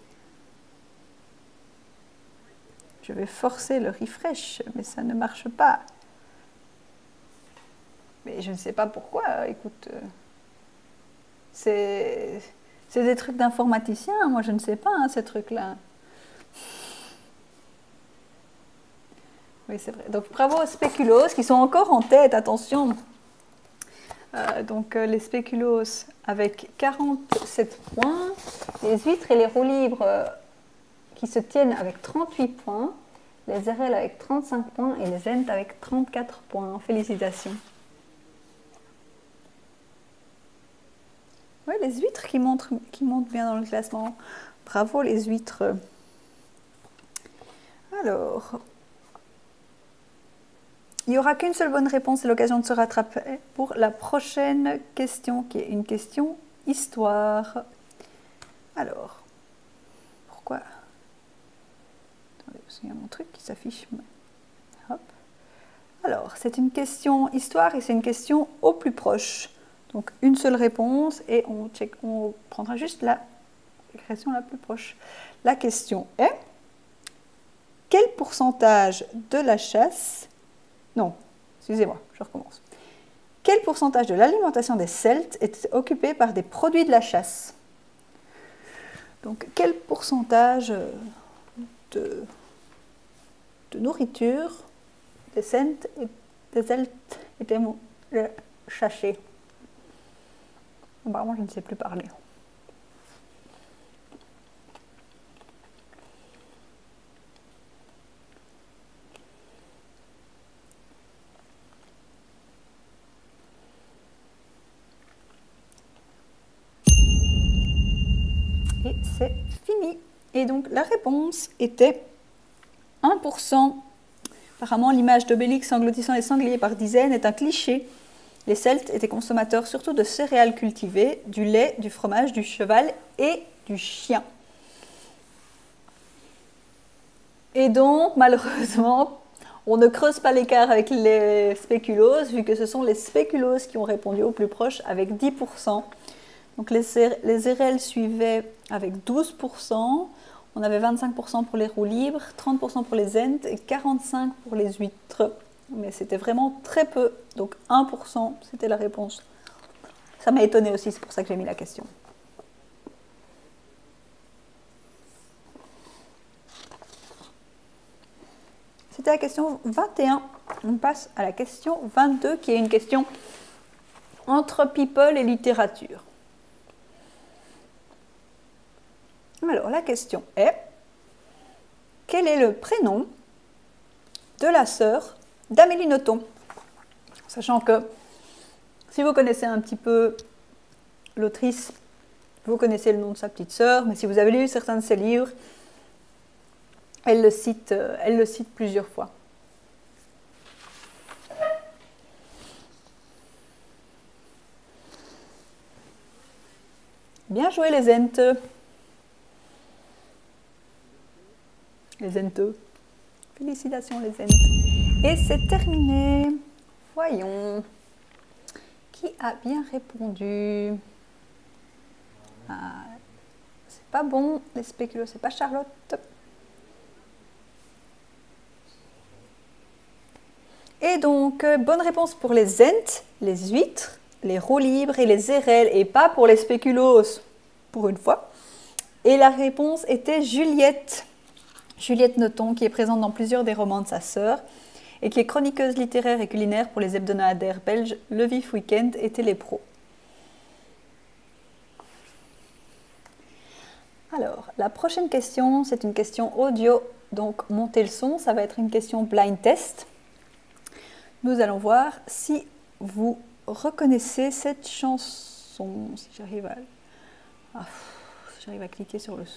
Je vais forcer le refresh, mais ça ne marche pas. Mais je ne sais pas pourquoi, écoute. C'est... C'est des trucs d'informaticiens, moi je ne sais pas, hein, ces trucs-là. Oui, c'est vrai. Donc, bravo aux spéculoos qui sont encore en tête, attention. Euh, donc, euh, les spéculoos avec quarante-sept points. Les huîtres et les roues libres, euh, qui se tiennent avec trente-huit points, les R L avec trente-cinq points et les Ent avec trente-quatre points. Félicitations. Ouais, les huîtres qui montent, qui montent bien dans le classement. Bravo les huîtres. Alors, il n'y aura qu'une seule bonne réponse, c'est l'occasion de se rattraper pour la prochaine question, qui est une question histoire. Alors, pourquoi? Attendez, parce qu'il y a mon truc qui s'affiche. Hop. Alors, c'est une question histoire et c'est une question au plus proche. Donc, une seule réponse et on, check, on prendra juste la question la plus proche. La question est, quel pourcentage de la chasse... Non, excusez-moi, je recommence. Quel pourcentage de l'alimentation des Celtes est occupé par des produits de la chasse? Donc, quel pourcentage de, de nourriture des Celtes et des Celtes était chassée? Apparemment, je ne sais plus parler. Et c'est fini. Et donc, la réponse était un pour cent. Apparemment, l'image d'Obélix engloutissant les sangliers par dizaines est un cliché. Les Celtes étaient consommateurs surtout de céréales cultivées, du lait, du fromage, du cheval et du chien. Et donc, malheureusement, on ne creuse pas l'écart avec les spéculoos, vu que ce sont les spéculoos qui ont répondu au plus proche avec dix pour cent. Donc les, les R L suivaient avec douze pour cent. On avait vingt-cinq pour cent pour les roues libres, trente pour cent pour les Ents et quarante-cinq pour pour les huîtres. Mais c'était vraiment très peu, donc un pour cent, c'était la réponse. Ça m'a étonné aussi, c'est pour ça que j'ai mis la question. C'était la question vingt et un. On passe à la question vingt-deux, qui est une question entre people et littérature. Alors, la question est, quel est le prénom de la sœur d'Amélie Nothomb? Sachant que, si vous connaissez un petit peu l'autrice, vous connaissez le nom de sa petite sœur, mais si vous avez lu certains de ses livres, elle le cite, elle le cite plusieurs fois. Bien joué les Ents. Les Enteux. Félicitations les Ents. Et c'est terminé. Voyons. Qui a bien répondu? Ah, c'est pas bon. Les spéculoos, c'est pas Charlotte. Et donc, bonne réponse pour les Ents, les huîtres, les roues libres et les R L, et pas pour les spéculoos, pour une fois. Et la réponse était Juliette. Juliette Nothomb, qui est présente dans plusieurs des romans de sa sœur, et qui est chroniqueuse littéraire et culinaire pour les hebdomadaires belges Le Vif Week-end et Télépro. Alors, la prochaine question, c'est une question audio, donc montez le son, ça va être une question blind test. Nous allons voir si vous reconnaissez cette chanson, si j'arrive à... Ah, si j'arrive à cliquer sur le son.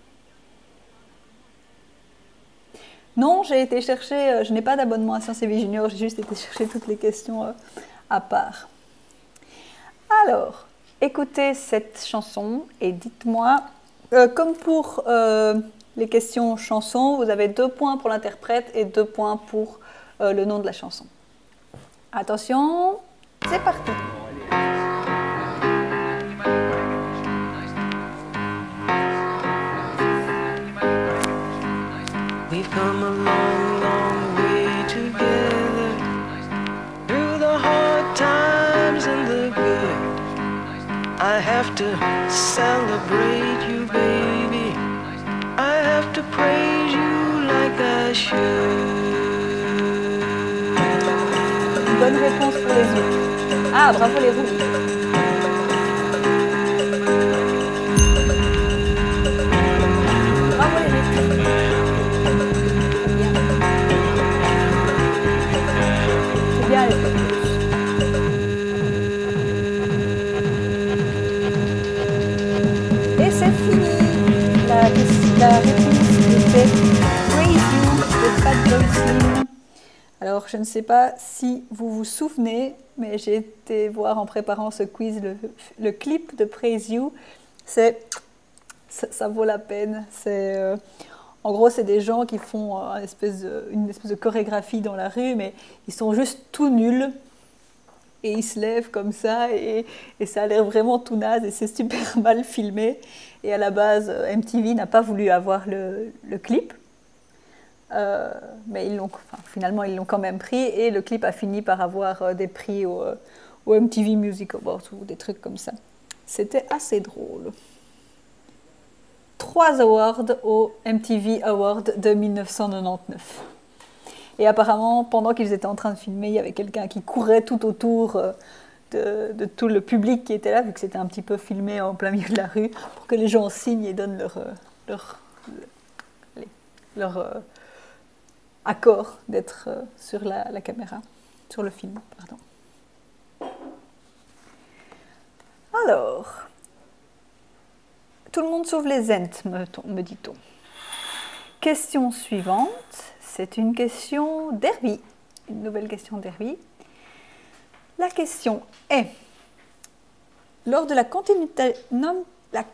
Non, j'ai été chercher, je n'ai pas d'abonnement à Sciences et Vie Junior, j'ai juste été chercher toutes les questions à part. Alors, écoutez cette chanson et dites-moi, euh, comme pour euh, les questions chansons, vous avez deux points pour l'interprète et deux points pour euh, le nom de la chanson. Attention, c'est parti. We've come a long, long way together, through the hard times and the good. I have to celebrate you, baby. I have to praise you like I should. Bonne réponse pour les yeux. Ah, bravo les roues. Bravo les yeux. c'est fini. La, la réponse était Praise You de Fatboy Slim. Alors, je ne sais pas si vous vous souvenez, mais j'ai été voir en préparant ce quiz le, le clip de Praise You. C'est, ça, ça vaut la peine. C'est, euh, en gros, c'est des gens qui font euh, une, espèce de, une espèce de chorégraphie dans la rue, mais ils sont juste tout nuls. Et ils se lèvent comme ça, et, et ça a l'air vraiment tout naze, et c'est super mal filmé. Et à la base, M T V n'a pas voulu avoir le, le clip. Euh, mais ils l'ont, enfin, finalement, ils l'ont quand même pris, et le clip a fini par avoir euh, des prix au, au M T V Music Awards ou des trucs comme ça. C'était assez drôle. Trois awards au M T V Award de mille neuf cent quatre-vingt-dix-neuf. Et apparemment, pendant qu'ils étaient en train de filmer, il y avait quelqu'un qui courait tout autour euh, de, de tout le public qui était là, vu que c'était un petit peu filmé en plein milieu de la rue, pour que les gens signent et donnent leur, leur, leur, leur euh, accord d'être euh, sur la, la caméra, sur le film, pardon. Alors, tout le monde sauve les ents, me, me dit-on. Question suivante, c'est une question derby, une nouvelle question derby. La question est, lors de la Continental, non, la,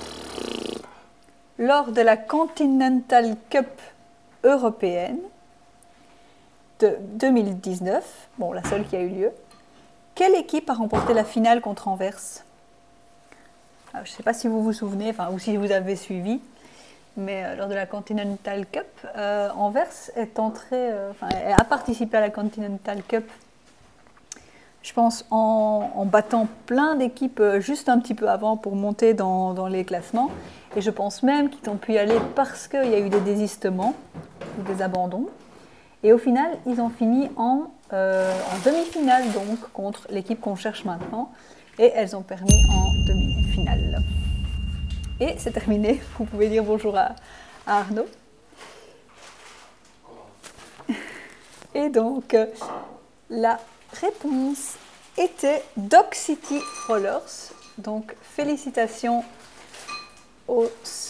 lors de la Continental Cup européenne, de deux mille dix-neuf, bon, la seule qui a eu lieu, quelle équipe a remporté la finale contre Anvers? Alors, je ne sais pas si vous vous souvenez, enfin, ou si vous avez suivi, mais euh, lors de la Continental Cup, euh, Anvers est entré, euh, enfin, a participé à la Continental Cup, je pense, en, en battant plein d'équipes euh, juste un petit peu avant pour monter dans, dans les classements. Et je pense même qu'ils ont pu y aller parce qu'il y a eu des désistements ou des abandons. Et au final, ils ont fini en, euh, en demi-finale, donc, contre l'équipe qu'on cherche maintenant. Et elles ont permis en demi-finale. Et c'est terminé. Vous pouvez dire bonjour à, à Arnaud. Et donc, euh, la réponse était Dock City Rollers. Donc, félicitations aux,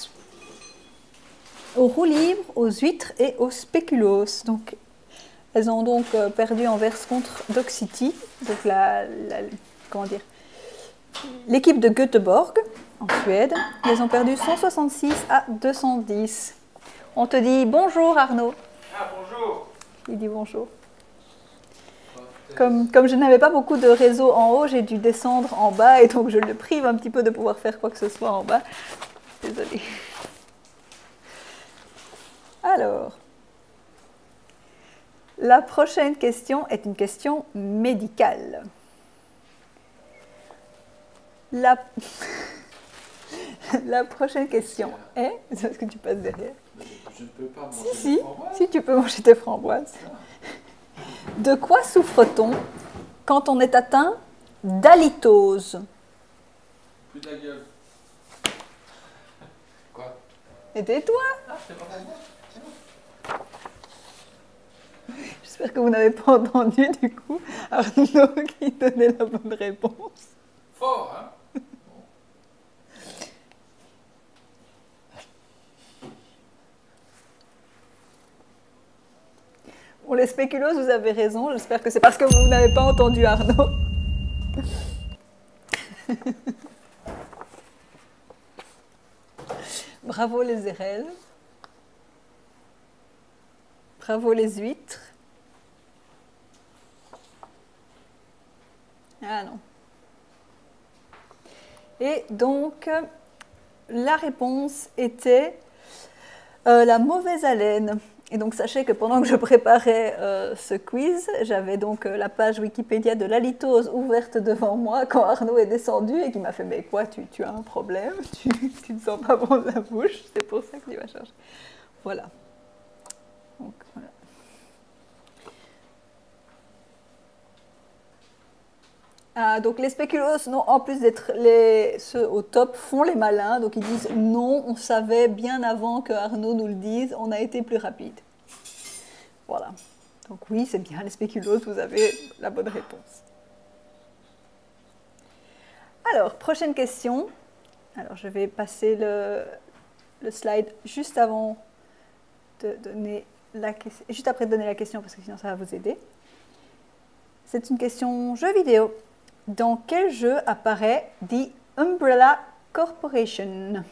aux roues libres, aux huîtres et aux spéculoos. Donc, elles ont donc perdu Anvers contre Dock City, donc la, la comment dire, l'équipe de Göteborg en Suède. Elles ont perdu cent soixante-six à deux cent dix. On te dit bonjour Arnaud. Ah bonjour. Il dit bonjour. Comme, comme je n'avais pas beaucoup de réseau en haut, j'ai dû descendre en bas et donc je le prive un petit peu de pouvoir faire quoi que ce soit en bas. Désolée. Alors, la prochaine question est une question médicale. La, la prochaine question est... Est-ce que tu passes derrière? Je ne peux pas manger Si, si, des framboises. si, tu peux manger tes framboises. De quoi souffre-t-on quand on est atteint d'halitose? Plus de la gueule. Quoi? Et tais-toi! Ah, c'est pas pour moi. J'espère que vous n'avez pas entendu du coup Arnaud qui donnait la bonne réponse. Fort, hein? Bon, les spéculoos, vous avez raison. J'espère que c'est parce que vous n'avez pas entendu Arnaud. Bravo les érelles. Bravo les huîtres. Ah non. Et donc, la réponse était euh, la mauvaise haleine. Et donc, sachez que pendant que je préparais euh, ce quiz, j'avais donc euh, la page Wikipédia de l'halitose ouverte devant moi quand Arnaud est descendu et qui m'a fait « Mais quoi, tu, tu as un problème? Tu ne sens pas bon de la bouche? C'est pour ça que tu vas chercher. » Voilà. Donc, voilà. Ah, donc les spéculoos, non, en plus d'être les, ceux au top, font les malins. Donc ils disent non, on savait bien avant que Arnaud nous le dise, on a été plus rapide. Voilà. Donc oui, c'est bien les spéculoos, vous avez la bonne réponse. Alors, prochaine question. Alors, je vais passer le, le slide juste avant de donner la question, juste après de donner la question, parce que sinon ça va vous aider. C'est une question jeu vidéo. Dans quel jeu apparaît The Umbrella Corporation?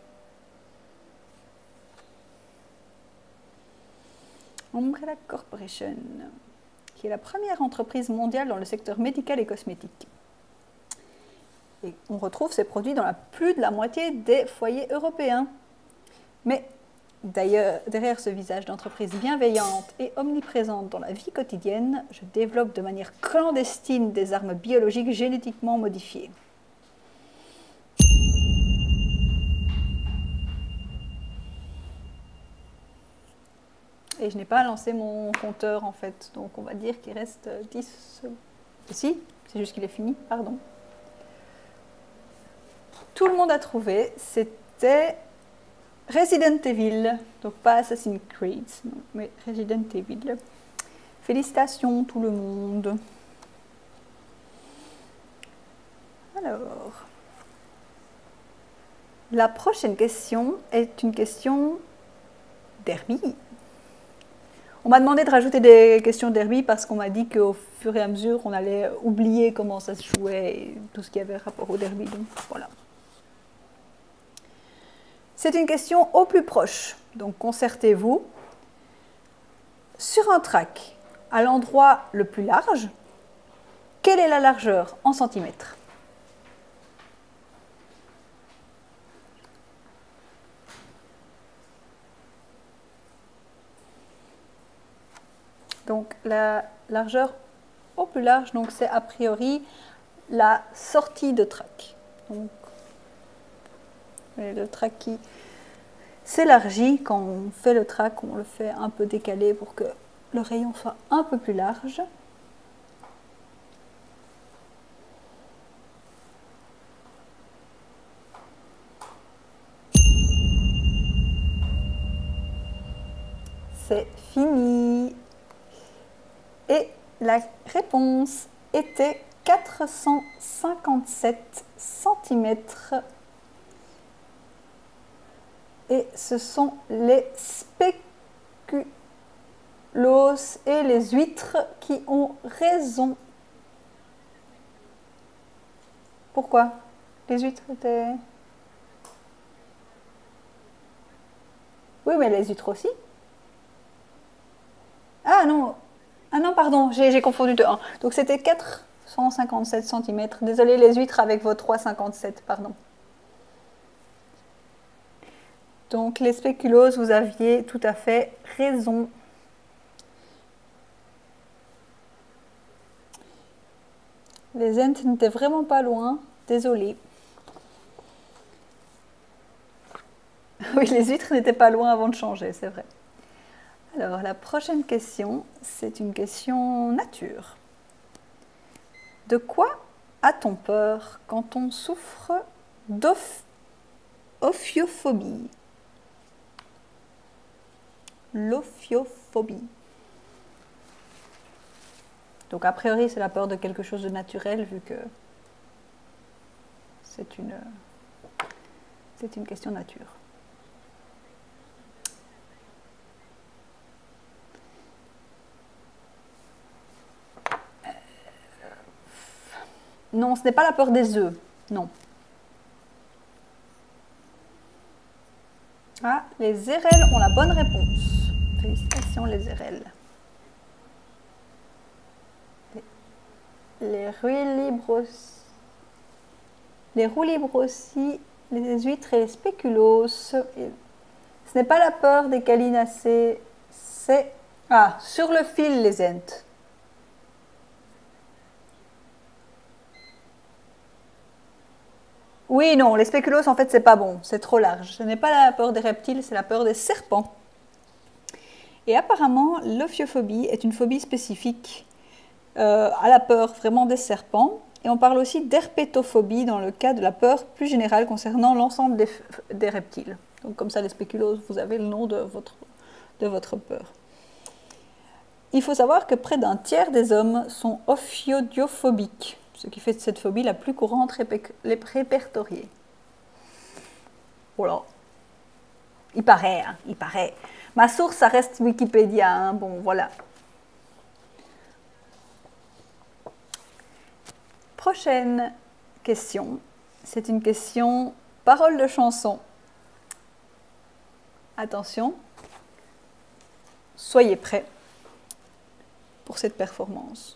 Umbrella Corporation, qui est la première entreprise mondiale dans le secteur médical et cosmétique. Et on retrouve ces produits dans la plus de la moitié des foyers européens. Mais d'ailleurs, derrière ce visage d'entreprise bienveillante et omniprésente dans la vie quotidienne, je développe de manière clandestine des armes biologiques génétiquement modifiées. Et je n'ai pas lancé mon compteur en fait, donc on va dire qu'il reste dix secondes. Si, c'est juste qu'il est fini, pardon. Tout le monde a trouvé, c'était Resident Evil, donc pas Assassin's Creed, non, mais Resident Evil. Félicitations tout le monde. Alors, la prochaine question est une question derby. On m'a demandé de rajouter des questions derby parce qu'on m'a dit qu'au fur et à mesure, on allait oublier comment ça se jouait et tout ce qui avait rapport au derby. Donc voilà. C'est une question au plus proche, donc concertez-vous. Sur un track, à l'endroit le plus large, quelle est la largeur en centimètres? Donc la largeur au plus large, donc c'est a priori la sortie de track. Donc le track qui s'élargit quand on fait le track, on le fait un peu décalé pour que le rayon soit un peu plus large. C'est fini. Et la réponse était quatre cent cinquante-sept centimètres. Et ce sont les spéculoos et les huîtres qui ont raison. Pourquoi? Les huîtres étaient... Oui, mais les huîtres aussi. Ah non, ah non, pardon, j'ai confondu de un. Donc c'était quatre cent cinquante-sept centimètres. Désolé, les huîtres avec vos trois virgule cinquante-sept, pardon. Donc les spéculoos, vous aviez tout à fait raison. Les ents n'étaient vraiment pas loin, désolé. Oui, les huîtres n'étaient pas loin avant de changer, c'est vrai. Alors la prochaine question, c'est une question nature. De quoi a-t-on peur quand on souffre d'ophiophobie? L'ophiophobie. Donc a priori c'est la peur de quelque chose de naturel vu que c'est une, c'est une question nature. Non, ce n'est pas la peur des œufs, non. Ah, les érelles ont la bonne réponse. Félicitations les érelles. Les roulis-brossis, les roulis-brossis, les huîtres et les spéculoos. Ce n'est pas la peur des gallinacés, c'est... Ah, sur le fil les ents. Oui, non, les spéculoos, en fait, c'est pas bon, c'est trop large. Ce n'est pas la peur des reptiles, c'est la peur des serpents. Et apparemment, l'ophiophobie est une phobie spécifique euh, à la peur vraiment des serpents. Et on parle aussi d'herpétophobie dans le cas de la peur plus générale concernant l'ensemble des, des reptiles. Donc comme ça, les spéculoos, vous avez le nom de votre, de votre peur. Il faut savoir que près d'un tiers des hommes sont ophiodiophobiques, ce qui fait de cette phobie la plus courante répertoriée. Voilà. Il paraît, hein, il paraît. Ma source, ça reste Wikipédia. Hein, bon, voilà. Prochaine question. C'est une question parole de chanson. Attention. Soyez prêts pour cette performance.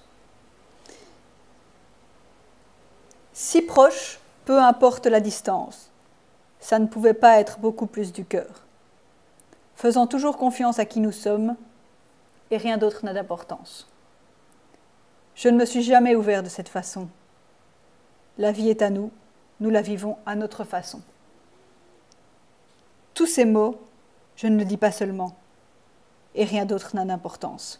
Si proche, peu importe la distance, ça ne pouvait pas être beaucoup plus du cœur. Faisant toujours confiance à qui nous sommes, et rien d'autre n'a d'importance. Je ne me suis jamais ouvert de cette façon. La vie est à nous, nous la vivons à notre façon. Tous ces mots, je ne le dis pas seulement, et rien d'autre n'a d'importance.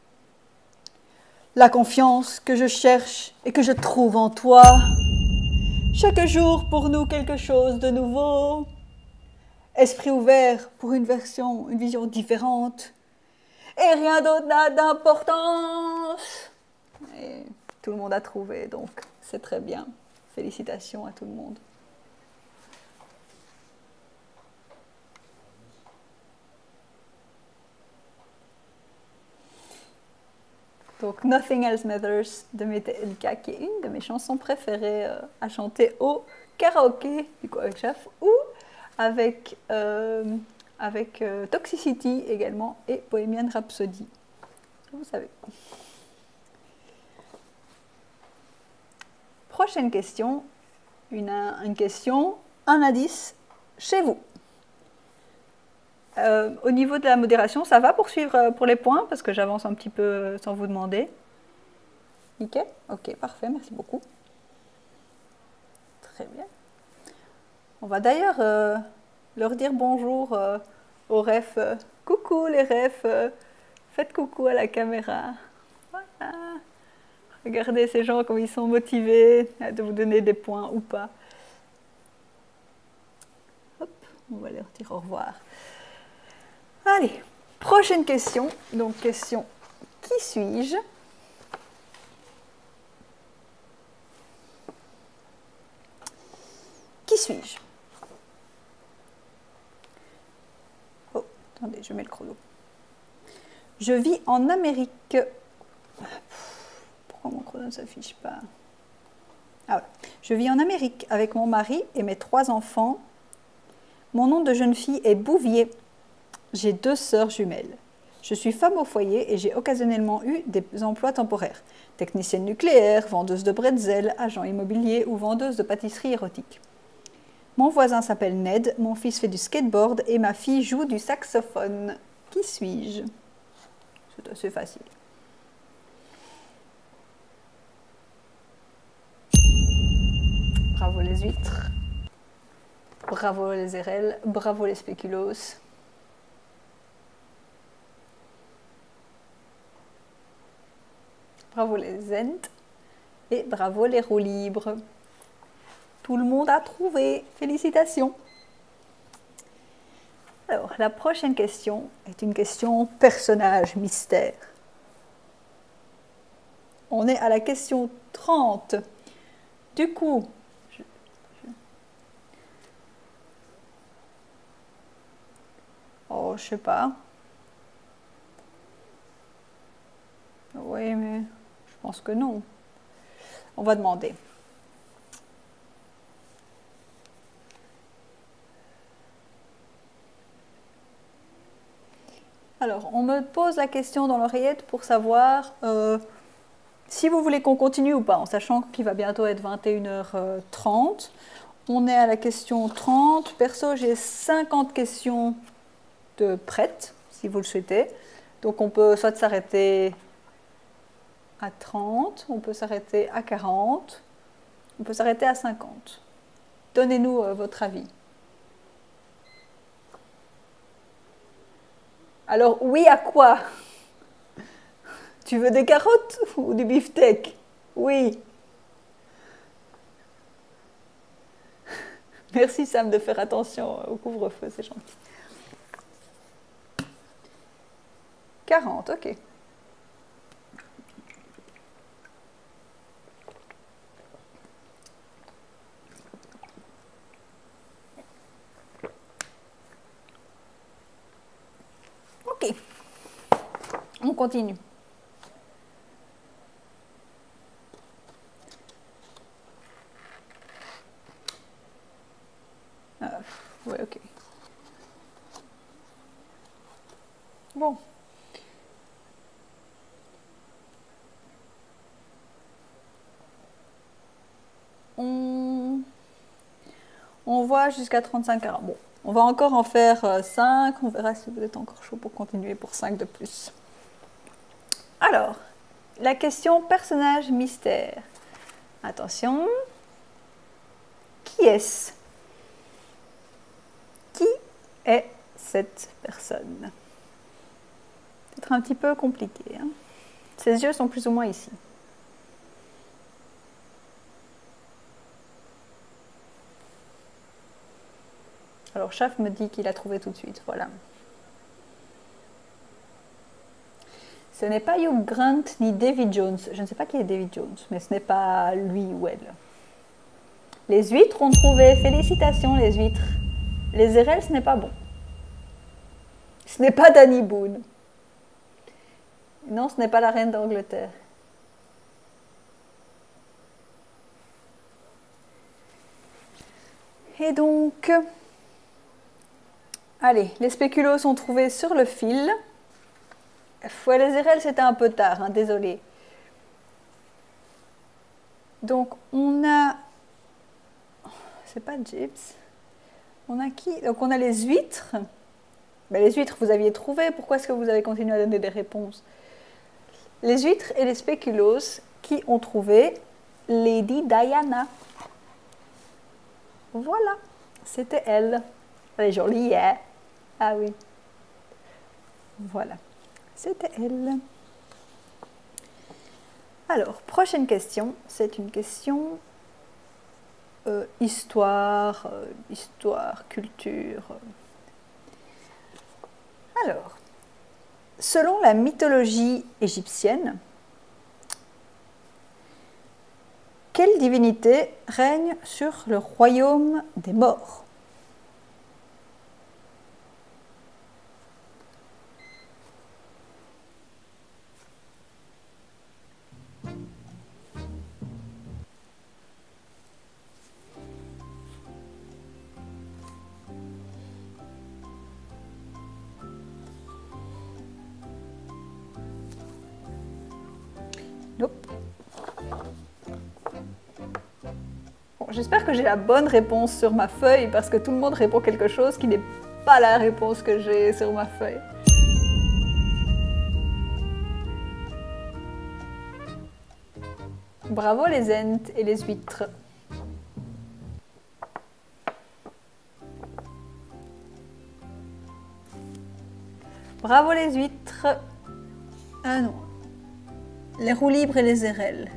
La confiance que je cherche et que je trouve en toi, chaque jour pour nous quelque chose de nouveau, esprit ouvert pour une version, une vision différente, et rien d'autre n'a d'importance. Et tout le monde a trouvé, donc c'est très bien. Félicitations à tout le monde. Donc Nothing Else Matters de Mette Elka, qui est une de mes chansons préférées euh, à chanter au karaoké, du coup avec chef, ou avec, euh, avec euh, Toxicity également, et Bohemian Rhapsody. Vous savez. Prochaine question, une, une question, un indice chez vous. Euh, au niveau de la modération, ça va poursuivre pour les points, parce que j'avance un petit peu sans vous demander. Nickel. Ok, parfait, merci beaucoup. Très bien. On va d'ailleurs euh, leur dire bonjour euh, aux refs. Euh, coucou les refs, euh, faites coucou à la caméra. Voilà. Regardez ces gens comme ils sont motivés de vous donner des points ou pas. Hop, on va leur dire au revoir. Allez, prochaine question. Donc, question, qui suis-je? Qui suis-je? Oh, attendez, je mets le chrono. Je vis en Amérique. Pourquoi mon chrono ne s'affiche pas? Ah ouais. Je vis en Amérique avec mon mari et mes trois enfants. Mon nom de jeune fille est Bouvier. J'ai deux sœurs jumelles. Je suis femme au foyer et j'ai occasionnellement eu des emplois temporaires. Technicienne nucléaire, vendeuse de bretzel, agent immobilier ou vendeuse de pâtisserie érotique. Mon voisin s'appelle Ned, mon fils fait du skateboard et ma fille joue du saxophone. Qui suis-je? C'est assez facile. Bravo les huîtres. Bravo les érelles. Bravo les spéculoos. Bravo les ents et bravo les roues libres. Tout le monde a trouvé. Félicitations. Alors, la prochaine question est une question personnage mystère. On est à la question trente. Du coup, je, je... oh, je sais pas. Oui, mais... je pense que non. On va demander. Alors, on me pose la question dans l'oreillette pour savoir euh, si vous voulez qu'on continue ou pas, en sachant qu'il va bientôt être vingt et une heures trente. On est à la question trente. Perso, j'ai cinquante questions de prêtes, si vous le souhaitez. Donc, on peut soit s'arrêter à trente, on peut s'arrêter à quarante, on peut s'arrêter à cinquante. Donnez-nous euh, votre avis. Alors, oui à quoi? Tu veux des carottes ou du beefsteak? Oui. Merci Sam de faire attention au couvre-feu, c'est gentil. quarante, ok. continue. Ah, ouais, ok. Bon. On, on voit jusqu'à trente-cinq heures. Bon, on va encore en faire cinq. On verra si vous êtes encore chaud pour continuer pour cinq de plus. Alors, la question personnage mystère. Attention. Qui est-ce? Qui est cette personne? C'est un petit peu compliqué. Hein? Ses yeux sont plus ou moins ici. Alors, Chaf me dit qu'il a trouvé tout de suite. Voilà. Ce n'est pas Hugh Grant ni David Jones. Je ne sais pas qui est David Jones, mais ce n'est pas lui ou elle. Les huîtres ont trouvé. Félicitations, les huîtres. Les érelles, ce n'est pas bon. Ce n'est pas Danny Boone. Non, ce n'est pas la reine d'Angleterre. Et donc, allez, les spéculoos sont trouvés sur le fil. Ouais, les érelles, c'était un peu tard, hein, désolé. Donc, on a... C'est pas Gibbs. On a qui? Donc, on a les huîtres. Ben, les huîtres, vous aviez trouvé. Pourquoi est-ce que vous avez continué à donner des réponses? Les huîtres et les spéculoos qui ont trouvé Lady Diana. Voilà, c'était elle. Elle est jolie, hein? Ah oui. Voilà, c'était elle. Alors, prochaine question. C'est une question euh, histoire, euh, histoire, culture. Alors, selon la mythologie égyptienne, quelle divinité règne sur le royaume des morts? Nope. Bon, j'espère que j'ai la bonne réponse sur ma feuille parce que tout le monde répond quelque chose qui n'est pas la réponse que j'ai sur ma feuille. Bravo les ents et les huîtres. Bravo les huîtres. Ah non. Les roues libres et les érelles.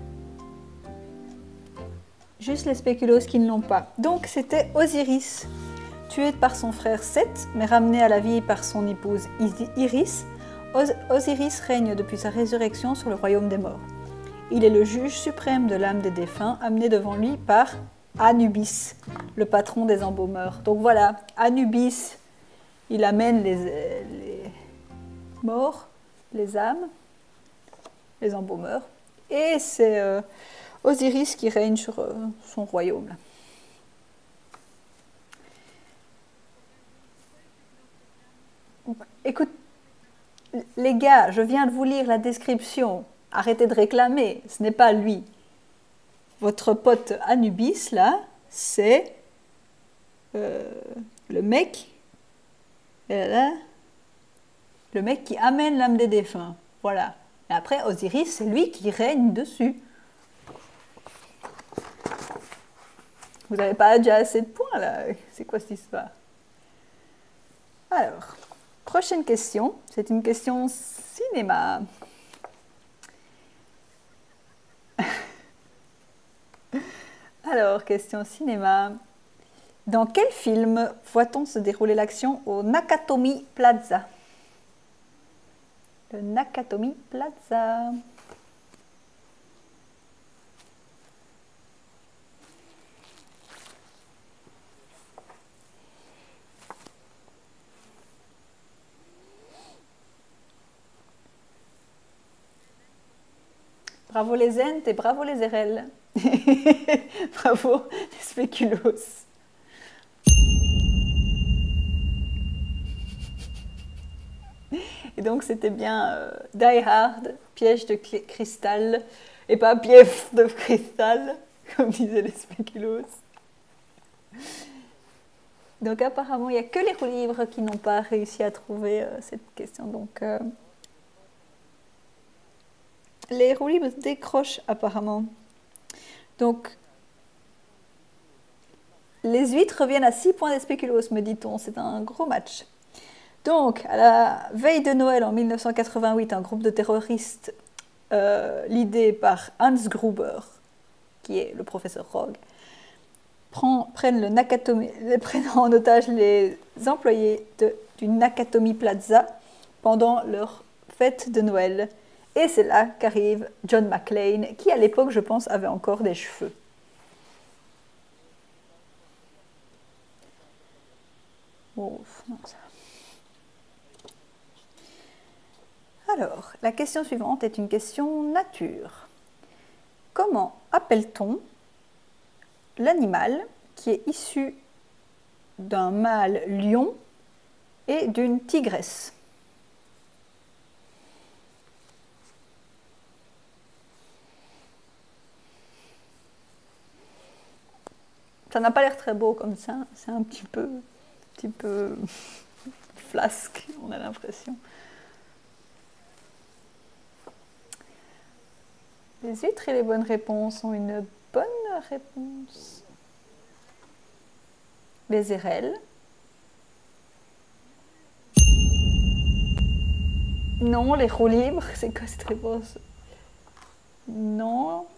Juste les spéculoos qui ne l'ont pas. Donc c'était Osiris, tué par son frère Seth, mais ramené à la vie par son épouse Iris. Os Osiris règne depuis sa résurrection sur le royaume des morts. Il est le juge suprême de l'âme des défunts, amené devant lui par Anubis, le patron des embaumeurs. Donc voilà, Anubis, il amène les, les morts, les âmes, les embaumeurs, et c'est euh, Osiris qui règne sur euh, son royaume. Écoute, les gars, je viens de vous lire la description. Arrêtez de réclamer, ce n'est pas lui. Votre pote Anubis, là, c'est euh, le mec, là, le mec qui amène l'âme des défunts. Voilà. Et après, Osiris, c'est lui qui règne dessus. Vous n'avez pas déjà assez de points, là? C'est quoi cette histoire? Alors, prochaine question. C'est une question cinéma. Alors, question cinéma. Dans quel film voit-on se dérouler l'action au Nakatomi Plaza? Le Nakatomi Plaza. Bravo les Ents et bravo les R L. Bravo les spéculos. Et donc c'était bien euh, Die Hard, piège de cristal, et pas piège de cristal, comme disaient les spéculos. Donc apparemment, il n'y a que les roues libres qui n'ont pas réussi à trouver euh, cette question. Donc euh, les roues libres décrochent apparemment. Donc les huîtres reviennent à six points des spéculos, me dit-on. C'est un gros match. Donc, à la veille de Noël en mille neuf cent quatre-vingt-huit, un groupe de terroristes euh, l'idée par Hans Gruber, qui est le professeur Rogue, prend, prennent, le Nakatomi, prennent en otage les employés de, du Nakatomi Plaza pendant leur fête de Noël. Et c'est là qu'arrive John McClane, qui à l'époque, je pense, avait encore des cheveux. Oh, non, ça... Alors, la question suivante est une question nature. Comment appelle-t-on l'animal qui est issu d'un mâle lion et d'une tigresse? Ça n'a pas l'air très beau comme ça, c'est un petit peu, un petit peu flasque, on a l'impression. Les huîtres et les bonnes réponses ont une bonne réponse. Les R L. Non, les roues libres, c'est quoi cette réponse? Non.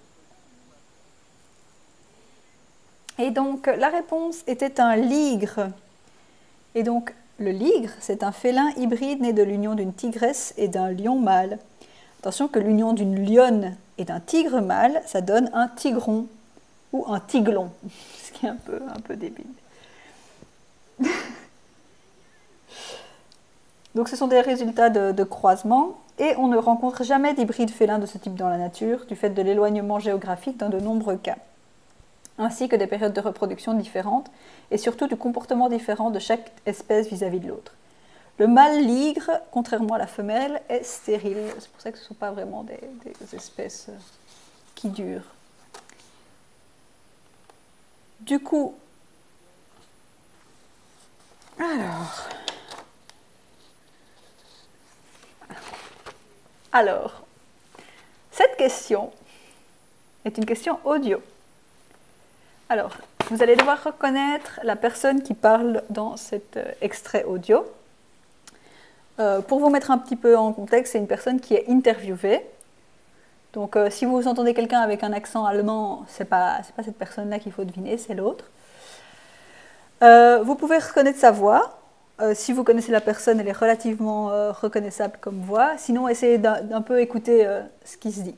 Et donc, la réponse était un ligre. Et donc, le ligre, c'est un félin hybride né de l'union d'une tigresse et d'un lion mâle. Attention que l'union d'une lionne et d'un tigre mâle, ça donne un tigron ou un tiglon, ce qui est un peu, un peu débile. Donc ce sont des résultats de, de croisement et on ne rencontre jamais d'hybride félin de ce type dans la nature du fait de l'éloignement géographique dans de nombreux cas, ainsi que des périodes de reproduction différentes et surtout du comportement différent de chaque espèce vis-à-vis de l'autre. Le mâle ligre, contrairement à la femelle, est stérile. C'est pour ça que ce ne sont pas vraiment des, des espèces qui durent. Du coup, alors, alors, cette question est une question audio. Alors, vous allez devoir reconnaître la personne qui parle dans cet extrait audio. Euh, pour vous mettre un petit peu en contexte, c'est une personne qui est interviewée. Donc, euh, si vous entendez quelqu'un avec un accent allemand, ce n'est pas, c'est pas cette personne-là qu'il faut deviner, c'est l'autre. Euh, vous pouvez reconnaître sa voix. Euh, si vous connaissez la personne, elle est relativement euh, reconnaissable comme voix. Sinon, essayez d'un, d'un peu écouter euh, ce qui se dit.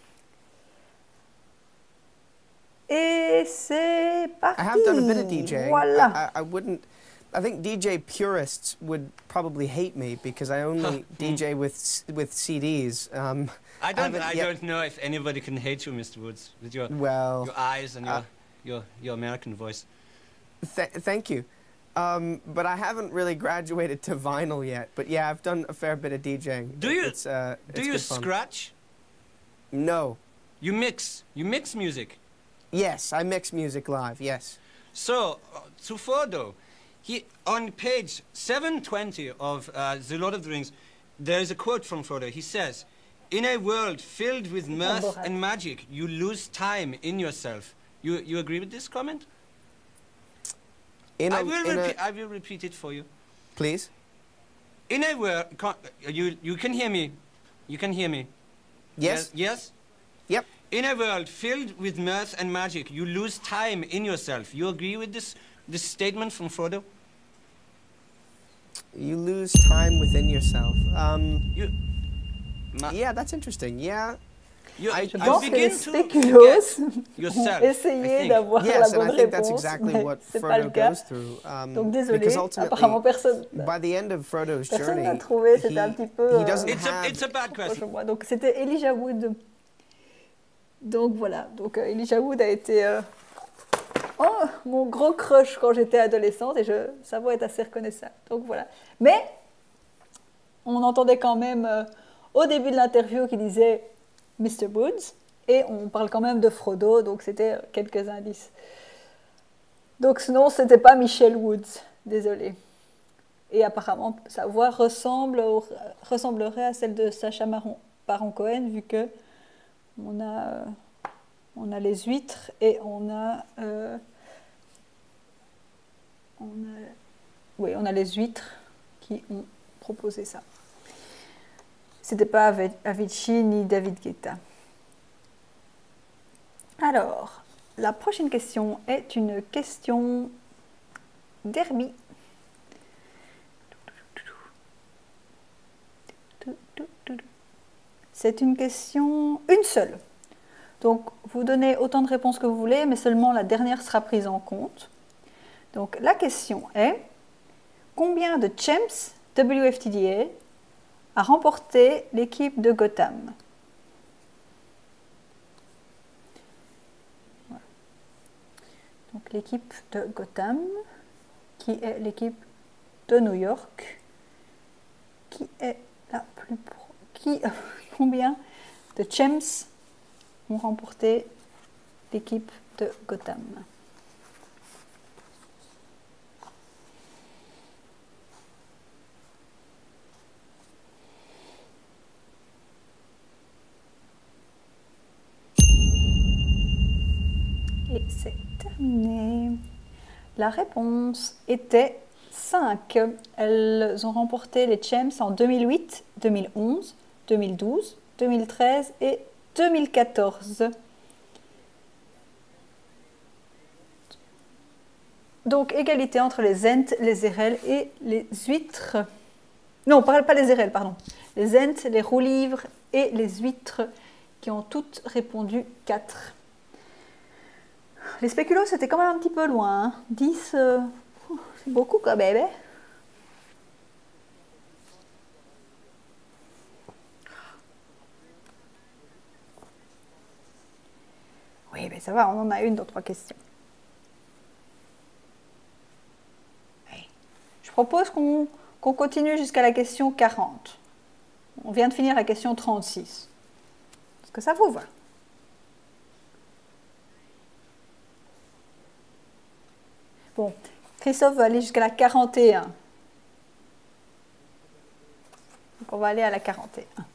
Et c'est parti. I have done a bit of DJing. Voilà. I, I, I wouldn't. I think D J purists would probably hate me because I only D J with with C Ds. Um, I don't. haven't I yet- don't know if anybody can hate you, Mister Woods, with your Well, your eyes and your uh, your your American voice. th thank you. Um, but I haven't really graduated to vinyl yet. But yeah, I've done a fair bit of DJing. Do It- you- It's, uh, Do it's you good fun. scratch? No. You mix. You mix music. Yes, I mix music live. Yes. So uh, to Frodo, he on page seven twenty of uh, The Lord of the Rings, there is a quote from Frodo. He says, "In a world filled with mirth Borat. and magic, you lose time in yourself." You you agree with this comment? In I a, will in a- repeat. I will repeat it for you. please. In a world, you you can hear me. You can hear me. Yes. Yes. Yep. In a world filled with mirth and magic, you lose time in yourself. You agree with this this statement from Frodo? You lose time within yourself. Um, You, ma- yeah, that's interesting. Yeah. you, I- Je you pense que les begin to spéculos forget ont yourself. I essayé think. d'avoir la Yes, and bonne I think that's réponse, exactly mais what c'est pas le Frodo cas. goes through. Um, Donc désolé, because ultimately, apparemment personne by the end of Frodo's personne journey, n'a trouvé, c'était he, un petit peu... he doesn't euh, It's a have. it's a bad question. proche de moi. Donc c'était Elijah Wood Donc voilà, donc euh, Elijah Wood a été euh, oh, mon gros crush quand j'étais adolescente et je, sa voix est assez reconnaissable. Donc voilà. Mais on entendait quand même euh, au début de l'interview qu'il disait mister Woods et on parle quand même de Frodo, donc c'était quelques indices. Donc sinon, c'était pas Michelle Woods, désolé. Et apparemment, sa voix ressemble au, ressemblerait à celle de Sacha Baron Cohen, vu que on a, euh, on a les huîtres et on a, euh, on a, oui, on a les huîtres qui ont proposé ça. C'était pas Avicii ni David Guetta. Alors, la prochaine question est une question derby. C'est une question, une seule. Donc, vous donnez autant de réponses que vous voulez, mais seulement la dernière sera prise en compte. Donc, la question est, combien de champs W F T D A a remporté l'équipe de Gotham? Voilà. Donc, l'équipe de Gotham, qui est l'équipe de New York, qui est la plus pro... Qui... Combien de champs ont remporté l'équipe de Gotham? Et c'est terminé. La réponse était cinq. Elles ont remporté les champs en deux mille huit, deux mille onze, deux mille douze, deux mille treize et deux mille quatorze. Donc, égalité entre les Ents, les Érelles et les huîtres. Non, pas les Érelles, pardon. Les Ents, les roues-livres et les huîtres qui ont toutes répondu quatre. Les spéculoos, c'était quand même un petit peu loin. Hein. dix, euh, c'est beaucoup quand même. Hein. Oui, mais ça va, on en a une dans trois questions. Oui. Je propose qu'on qu'on continue jusqu'à la question quarante. On vient de finir la question trente-six. Est-ce que ça vous va? Bon, Christophe va aller jusqu'à la quarante et un. Donc on va aller à la quarante et un.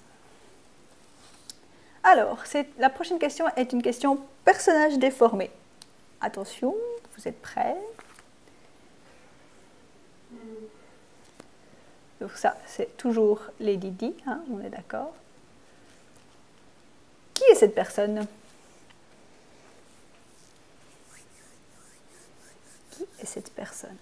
Alors, la prochaine question est une question personnage déformé. Attention, vous êtes prêts? Donc ça, c'est toujours Lady Di, hein, on est d'accord. Qui est cette personne? Qui est cette personne?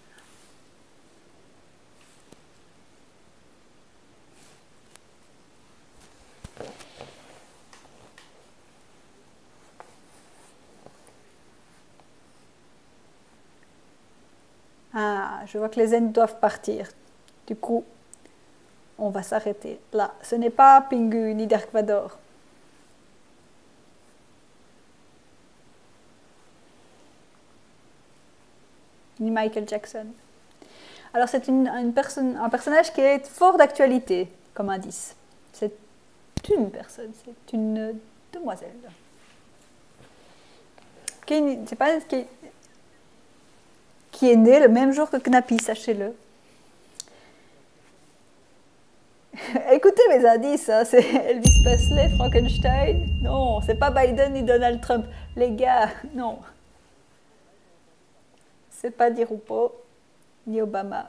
Ah, je vois que les Ents doivent partir. Du coup, on va s'arrêter là. Ce n'est pas Pingu ni Dark Vador. Ni Michael Jackson. Alors c'est une, une personne, un personnage qui est fort d'actualité comme indice. C'est une personne, c'est une demoiselle. C'est pas qui est, qui est née le même jour que Knappy, sachez-le. Écoutez mes indices, hein, c'est Elvis Presley, Frankenstein. Non, c'est pas Biden ni Donald Trump. Les gars, non. C'est pas Di Rupo, ni Obama.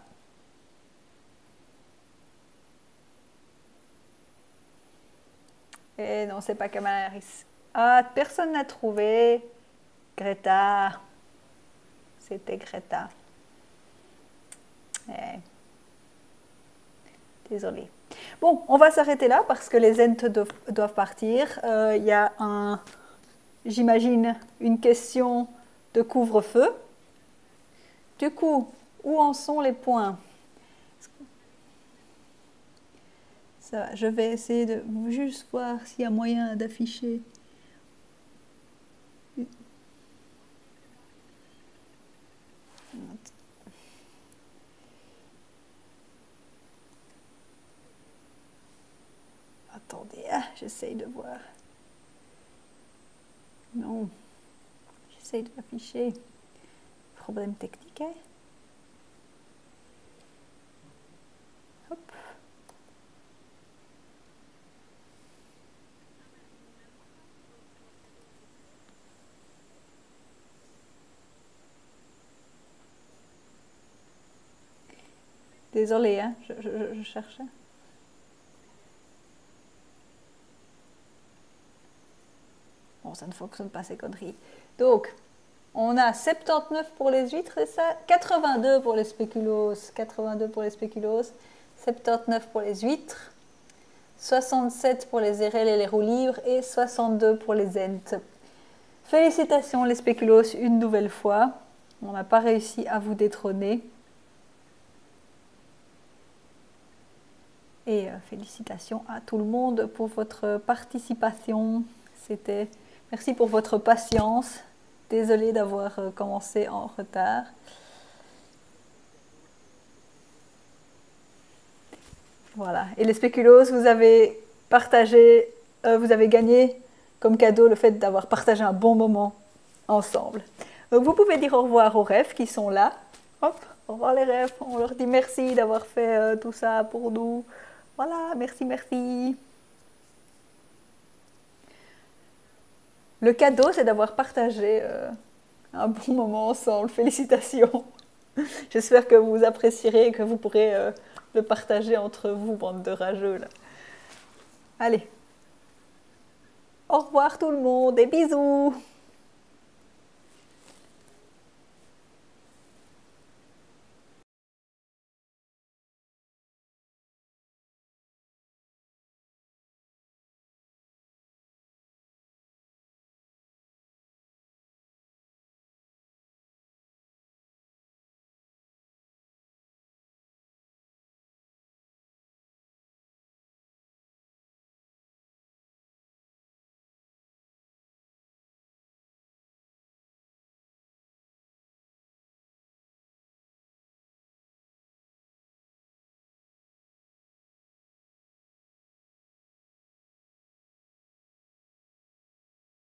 Et non, c'est pas Kamala Harris. Ah, personne n'a trouvé. Greta. C'était Greta. Eh. Désolée. Bon, on va s'arrêter là parce que les Ents doivent, doivent partir. Il euh, y a un, j'imagine, une question de couvre-feu. Du coup, où en sont les points? Ça va, je vais essayer de juste voir s'il y a moyen d'afficher j'essaye de voir. Non, j'essaye de l'afficher. Problème technique, hein? Hop. Désolée, hein, je, je, je cherchais. Bon, ça ne fonctionne pas ces conneries. Donc, on a soixante-dix-neuf pour les huîtres, et ça, quatre-vingt-deux pour les spéculoos, quatre-vingt-deux pour les spéculoos, soixante-dix-neuf pour les huîtres, soixante-sept pour les érelles et les roues libres et soixante-deux pour les entes. Félicitations les spéculoos une nouvelle fois. On n'a pas réussi à vous détrôner. Et euh, félicitations à tout le monde pour votre participation. C'était... Merci pour votre patience. Désolée d'avoir euh, commencé en retard. Voilà. Et les spéculoos, vous avez partagé, euh, vous avez gagné comme cadeau le fait d'avoir partagé un bon moment ensemble. Donc vous pouvez dire au revoir aux rêves qui sont là. Hop, au revoir les rêves. On leur dit merci d'avoir fait euh, tout ça pour nous. Voilà, merci, merci. Le cadeau, c'est d'avoir partagé euh, un bon moment ensemble. Félicitations. J'espère que vous apprécierez et que vous pourrez euh, le partager entre vous, bande de rageux. Là. Allez. Au revoir tout le monde et bisous.